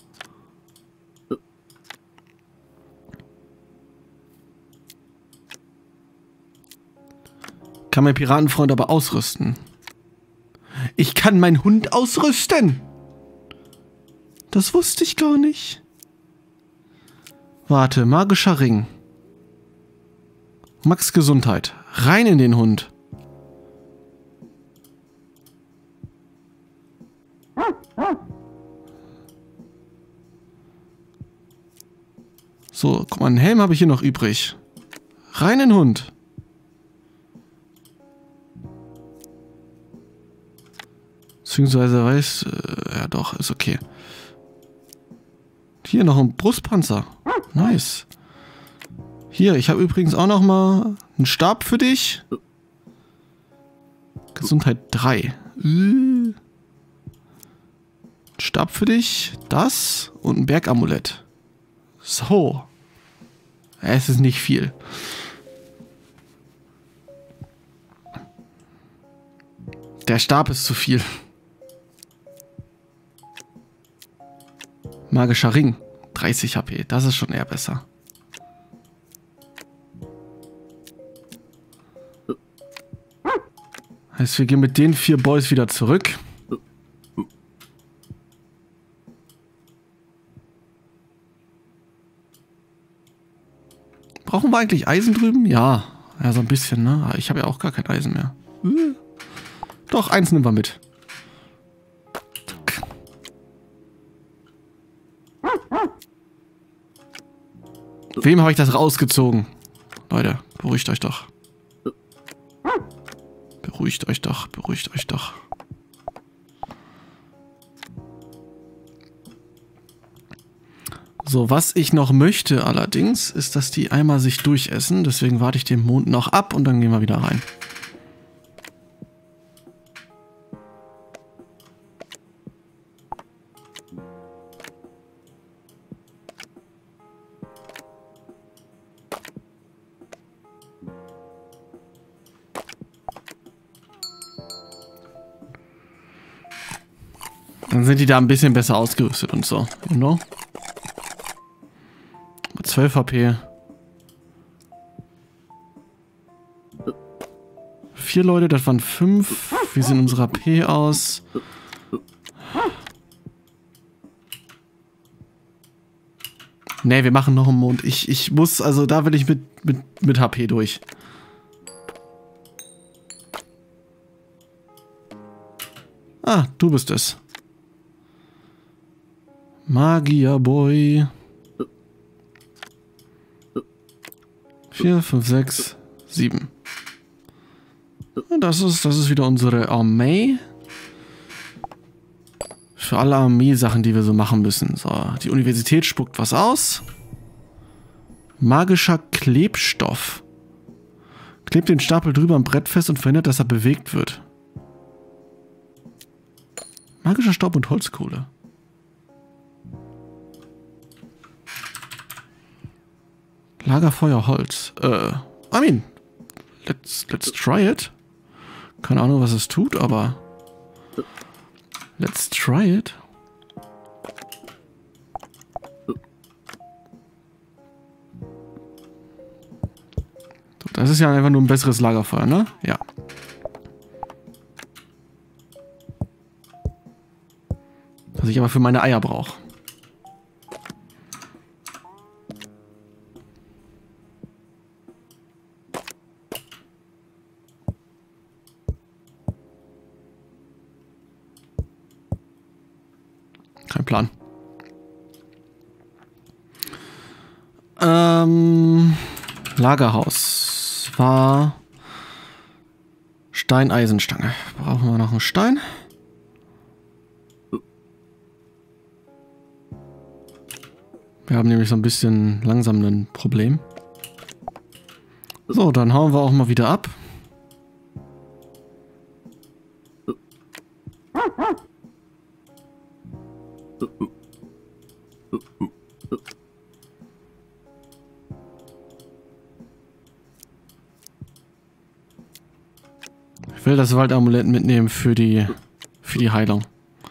Kann mein Piratenfreund aber ausrüsten. Ich kann meinen Hund ausrüsten. Das wusste ich gar nicht. Warte, magischer Ring. Max Gesundheit. Rein in den Hund. So, guck mal, einen Helm habe ich hier noch übrig. Rein in den Hund. Beziehungsweise weiß, äh, ja doch, ist okay. Hier noch ein Brustpanzer. Nice. Hier, ich habe übrigens auch noch mal einen Stab für dich. Gesundheit drei. Äh. Stab für dich. Das und ein Bergamulett. So. Es ist nicht viel. Der Stab ist zu viel. Magischer Ring. dreißig H P. Das ist schon eher besser. Heißt, wir gehen mit den vier Boys wieder zurück. Brauchen wir eigentlich Eisen drüben? Ja. Ja, so ein bisschen, ne? Ich habe ja auch gar kein Eisen mehr. Doch, eins nehmen wir mit. Wem habe ich das rausgezogen? Leute, beruhigt euch doch. Beruhigt euch doch, beruhigt euch doch. So, was ich noch möchte allerdings, ist, dass die einmal sich durchessen. Deswegen warte ich den Mond noch ab und dann gehen wir wieder rein. Dann sind die da ein bisschen besser ausgerüstet und so, you know? zwölf H P. Vier Leute, das waren fünf. Wie sehen unsere H P aus? Ne, wir machen noch einen Mond. Ich, ich muss, also da will ich mit, mit, mit H P durch. Ah, du bist es. Magierboy. vier, fünf, sechs, sieben. Das ist, das ist wieder unsere Armee. Für alle Armee-Sachen, die wir so machen müssen. So, die Universität spuckt was aus. Magischer Klebstoff. Klebt den Stapel drüber am Brett fest und verhindert, dass er bewegt wird. Magischer Staub und Holzkohle. Lagerfeuer, Holz. Äh, I mean, let's, let's try it. Keine Ahnung, was es tut, aber let's try it. So, das ist ja einfach nur ein besseres Lagerfeuer, ne? Ja. Was ich aber für meine Eier brauche. Kein Plan. Ähm, Lagerhaus war Stein-Eisenstange. Brauchen wir noch einen Stein? Wir haben nämlich so ein bisschen langsam ein Problem. So, dann hauen wir auch mal wieder ab. Ich will das Waldamulett mitnehmen für die, für die Heilung.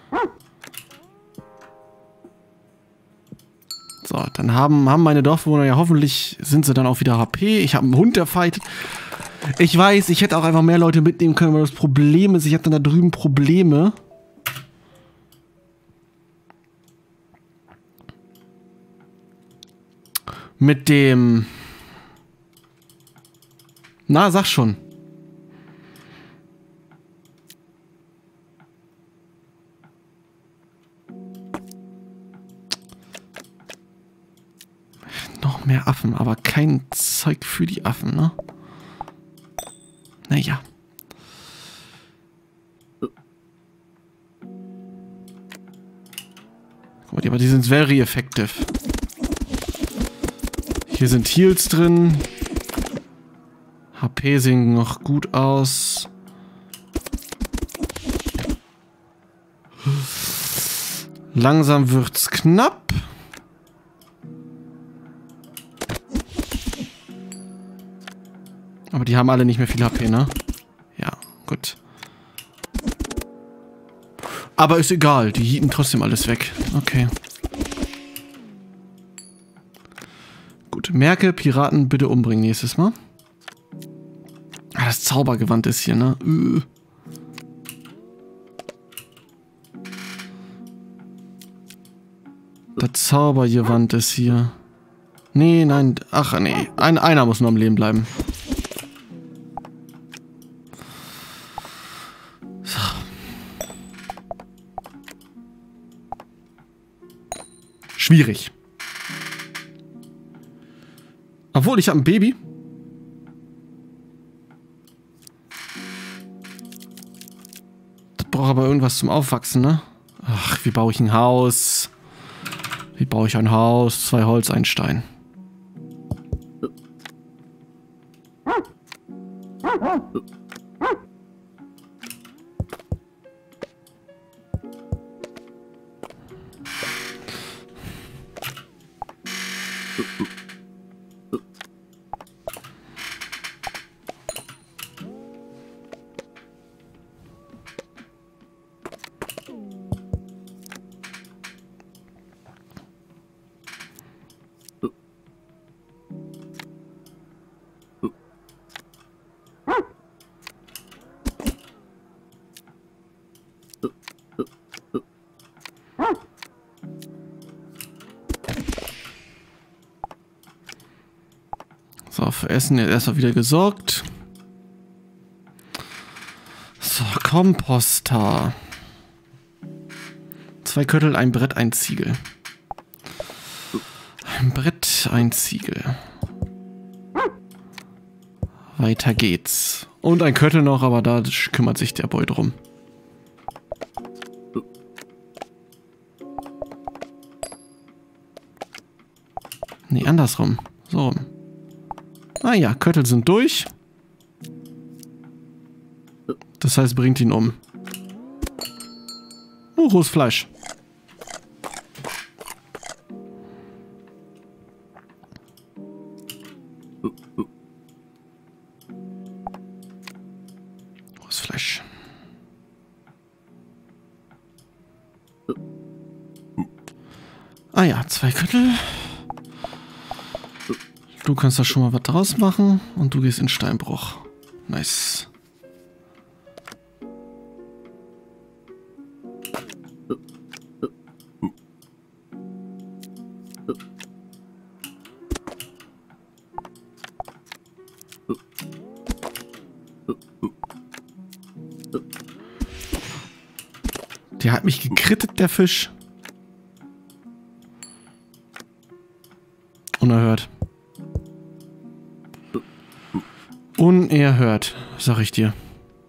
So, dann haben, haben meine Dorfbewohner ja hoffentlich, sind sie dann auch wieder H P. Ich habe einen Hund, der fightet. Ich weiß, ich hätte auch einfach mehr Leute mitnehmen können, aber das Problem ist, ich habe dann da drüben Probleme. Mit dem... Na, sag schon. Noch mehr Affen, aber kein Zeug für die Affen, ne? Naja. Guck mal, aber die sind very effective. Hier sind Heals drin. H P sehen noch gut aus. Langsam wird's knapp. Aber die haben alle nicht mehr viel H P, ne? Ja, gut. Aber ist egal, die hieten trotzdem alles weg. Okay. Gut, merke, Piraten bitte umbringen nächstes Mal. Ah, das Zaubergewand ist hier, ne? Üh. Das Zaubergewand ist hier. Nee, nein, ach nee. Ein, einer muss nur am Leben bleiben. So. Schwierig. Obwohl, ich habe ein Baby. Das braucht aber irgendwas zum Aufwachsen, ne? Ach, wie baue ich ein Haus? Wie baue ich ein Haus? Zwei Holz, ein Stein. So, für Essen jetzt erstmal wieder gesorgt. So, Komposter. Zwei Köttel, ein Brett, ein Ziegel. Ein Brett, ein Ziegel. Weiter geht's. Und ein Köttel noch, aber da kümmert sich der Boy drum. Nee, andersrum. So rum. Ah ja, Köttel sind durch. Das heißt, bringt ihn um. Oh, rohes Fleisch. Rohes Fleisch. Ah ja, zwei Köttel. Du kannst da schon mal was draus machen und du gehst in Steinbruch. Nice. Der hat mich gekrittet, der Fisch. Unerhört. Unerhört, sag ich dir.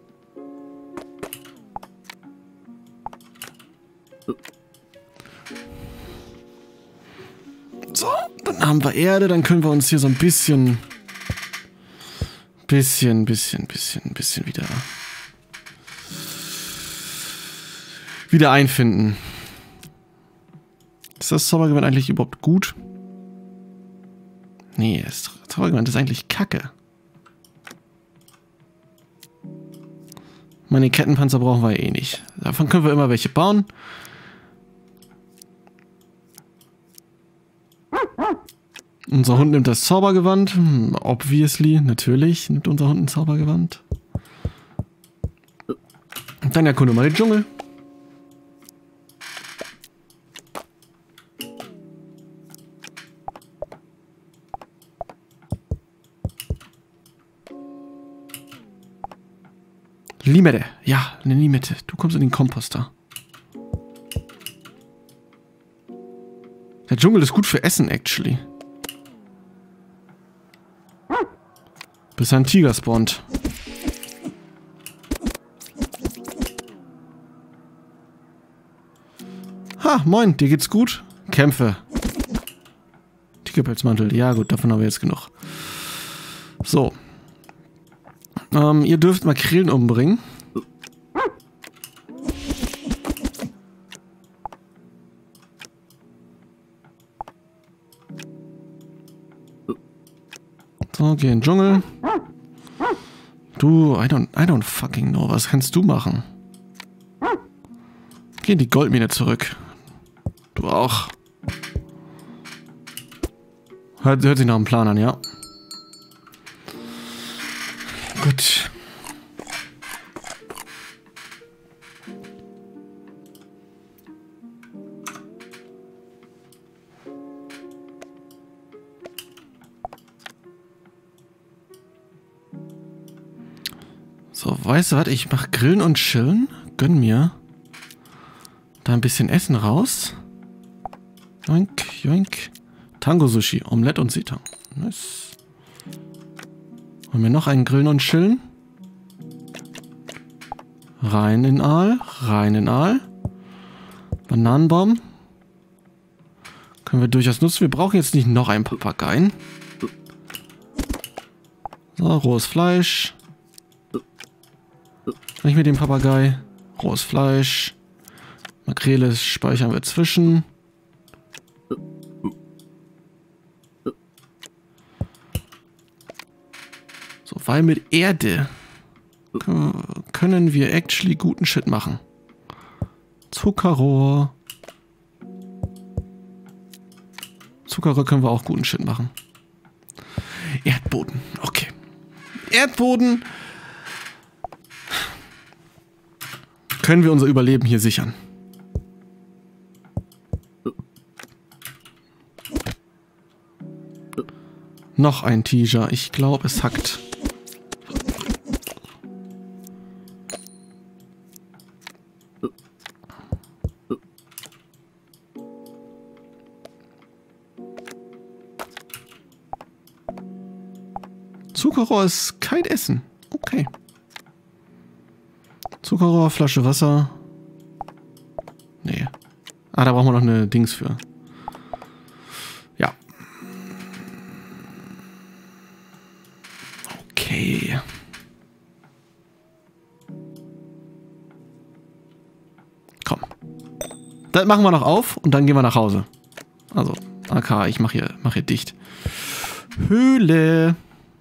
So, dann haben wir Erde, dann können wir uns hier so ein bisschen... Bisschen, bisschen, bisschen, bisschen wieder... wieder einfinden. Ist das Zaubergewand eigentlich überhaupt gut? Nee, das Zaubergewand ist eigentlich Kacke. Meine Kettenpanzer brauchen wir eh nicht. Davon können wir immer welche bauen. Unser Hund nimmt das Zaubergewand. Hm, obviously, natürlich nimmt unser Hund ein Zaubergewand. Und dann erkunde mal den Dschungel. Limette. Ja, eine Limette. Du kommst in den Komposter. Der Dschungel ist gut für Essen, actually. Bis ein Tiger spawnt. Ha, moin, dir geht's gut? Kämpfe. Tigerpelzmantel. Ja gut, davon haben wir jetzt genug. So. Ähm, ihr dürft Makrelen umbringen. So, geh in den Dschungel. Du, I don't, I don't fucking know. Was kannst du machen? Geh in die Goldmine zurück. Du auch. Hört, hört sich nach einem Plan an, ja. Gut. So, weißt du was? Ich mach Grillen und Chillen. Gönn mir da ein bisschen Essen raus. Joink, joink. Tango-Sushi, Omelette und Seitan. Nice. Wollen wir noch einen Grillen und Chillen? Rein in Aal, rein in Aal. Bananenbaum. Können wir durchaus nutzen. Wir brauchen jetzt nicht noch einen Papageien. So, rohes Fleisch. Nicht mit dem Papagei. Rohes Fleisch. Makrele speichern wir zwischen. So, weil mit Erde können wir actually guten Shit machen. Zuckerrohr. Zuckerrohr können wir auch guten Shit machen. Erdboden, okay. Erdboden. Können wir unser Überleben hier sichern. Noch ein Tiger. Ich glaube, es hackt. Zuckerrohr ist kein Essen. Okay. Zuckerrohr, Flasche Wasser. Nee. Ah, da brauchen wir noch eine Dings für. Ja. Okay. Das machen wir noch auf und dann gehen wir nach Hause. Also, A K, ich mache hier, mach hier dicht. Höhle.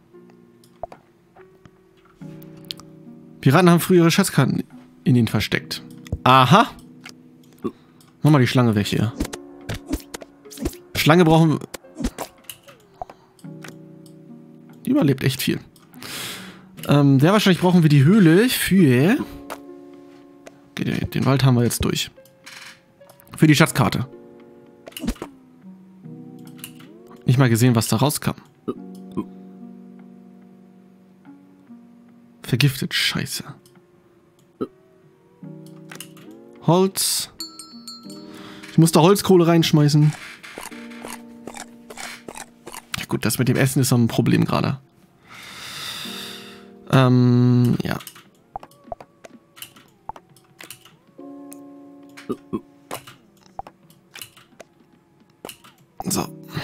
Piraten haben früher ihre Schatzkarten in ihn versteckt. Aha. Mach mal die Schlange weg hier. Schlange brauchen wir... Die überlebt echt viel. Ähm, sehr wahrscheinlich brauchen wir die Höhle für... Okay, den, den Wald haben wir jetzt durch. Für die Schatzkarte. Nicht mal gesehen, was da rauskam. Vergiftet, scheiße. Holz. Ich muss da Holzkohle reinschmeißen. Ja gut, das mit dem Essen ist so ein Problem gerade. Ähm, ja. So.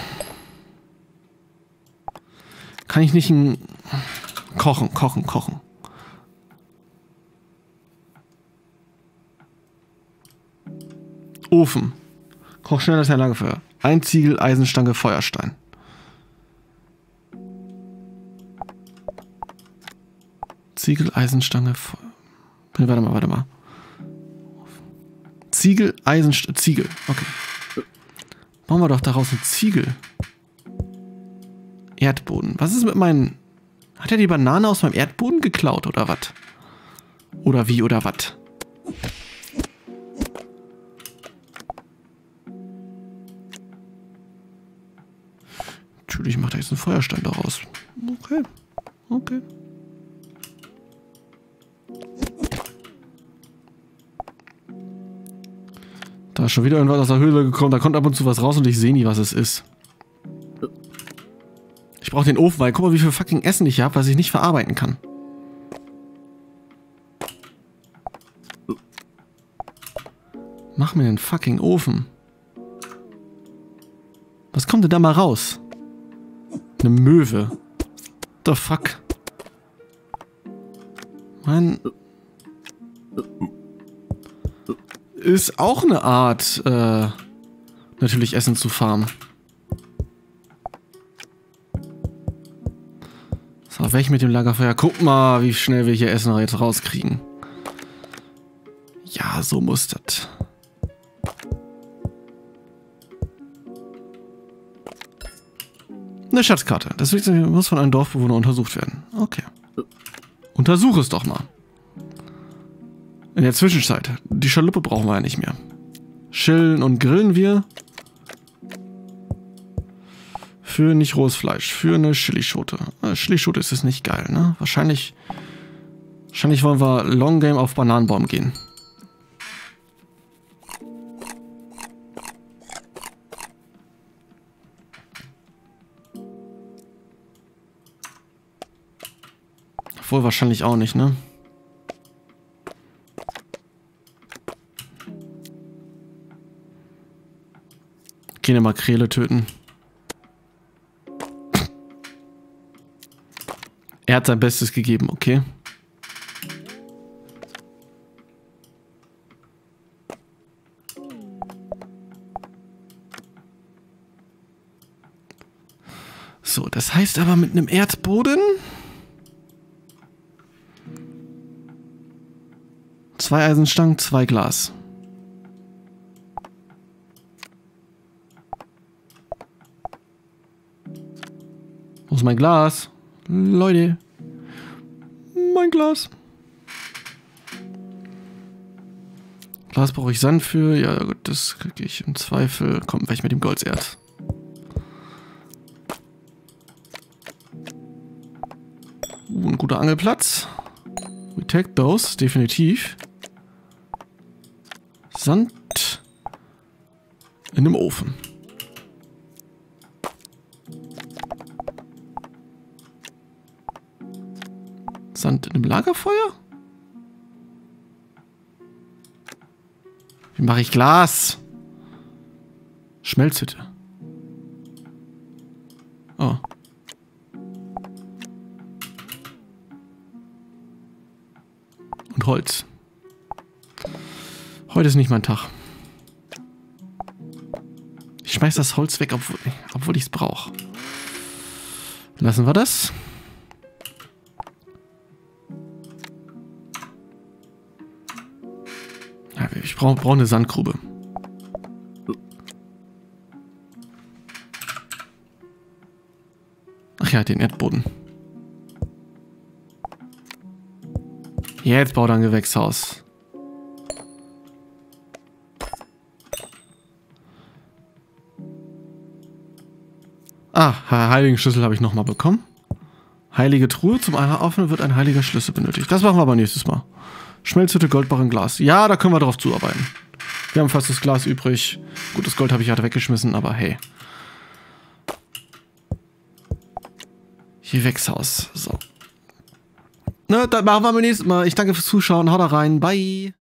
Kann ich nicht ein... Kochen, kochen, kochen. Ofen. Koch schnell das Lagefeuer. Ein Ziegel, Eisenstange, Feuerstein. Ziegel, Eisenstange, Feuer... Nee, warte mal, warte mal. Ziegel, Eisenstange, Ziegel. Okay. Machen wir doch daraus einen Ziegel. Erdboden. Was ist mit meinen... Hat er die Banane aus meinem Erdboden geklaut, oder was? Oder wie, oder was? Natürlich macht er jetzt einen Feuerstein daraus. Okay. Okay. Da ist schon wieder irgendwas aus der Höhle gekommen. Da kommt ab und zu was raus und ich sehe nie, was es ist. Ich brauche den Ofen, weil guck mal, wie viel fucking Essen ich habe, was ich nicht verarbeiten kann. Mach mir den fucking Ofen. Was kommt denn da mal raus? Eine Möwe. What the fuck? Mein... Ist auch eine Art, äh, natürlich Essen zu farmen. So, weg mit dem Lagerfeuer. Guck mal, wie schnell wir hier Essen jetzt rauskriegen. Ja, so muss das. Eine Schatzkarte. Das muss von einem Dorfbewohner untersucht werden. Okay. Untersuche es doch mal. In der Zwischenzeit. Die Schaluppe brauchen wir ja nicht mehr. Schillen und grillen wir. Für nicht rohes Fleisch. Für eine Chilischote. Äh, Chilischote ist es nicht geil, ne? Wahrscheinlich... Wahrscheinlich wollen wir Long Game auf Bananenbaum gehen. Obwohl wahrscheinlich auch nicht, ne? Keine Makrele töten. Er hat sein Bestes gegeben, okay. So, das heißt aber mit einem Erdboden... Zwei Eisenstangen, zwei Glas. Wo ist mein Glas? Leute. Mein Glas. Glas brauche ich Sand für. Ja gut, das kriege ich im Zweifel. Kommt weg mit dem Goldserz. Uh, ein guter Angelplatz. We take those, definitiv. Sand in einem Ofen. Sand in einem Lagerfeuer? Wie mache ich Glas? Schmelzhütte. Oh. Und Holz. Heute ist nicht mein Tag. Ich schmeiß das Holz weg, obwohl, obwohl ich es brauche. Lassen wir das. Ja, ich brauche brauch eine Sandgrube. Ach ja, den Erdboden. Jetzt baut er ein Gewächshaus. Ah, heiligen Schlüssel habe ich nochmal bekommen. Heilige Truhe, zum Öffnen wird ein heiliger Schlüssel benötigt. Das machen wir aber nächstes Mal. Schmelzhütte, Goldbarren, Glas. Ja, da können wir drauf zuarbeiten. Wir haben fast das Glas übrig. Gut, das Gold habe ich halt weggeschmissen, aber hey. Gewächshaus. So. Ne, dann machen wir beim nächsten Mal. Ich danke fürs Zuschauen. Haut da rein. Bye.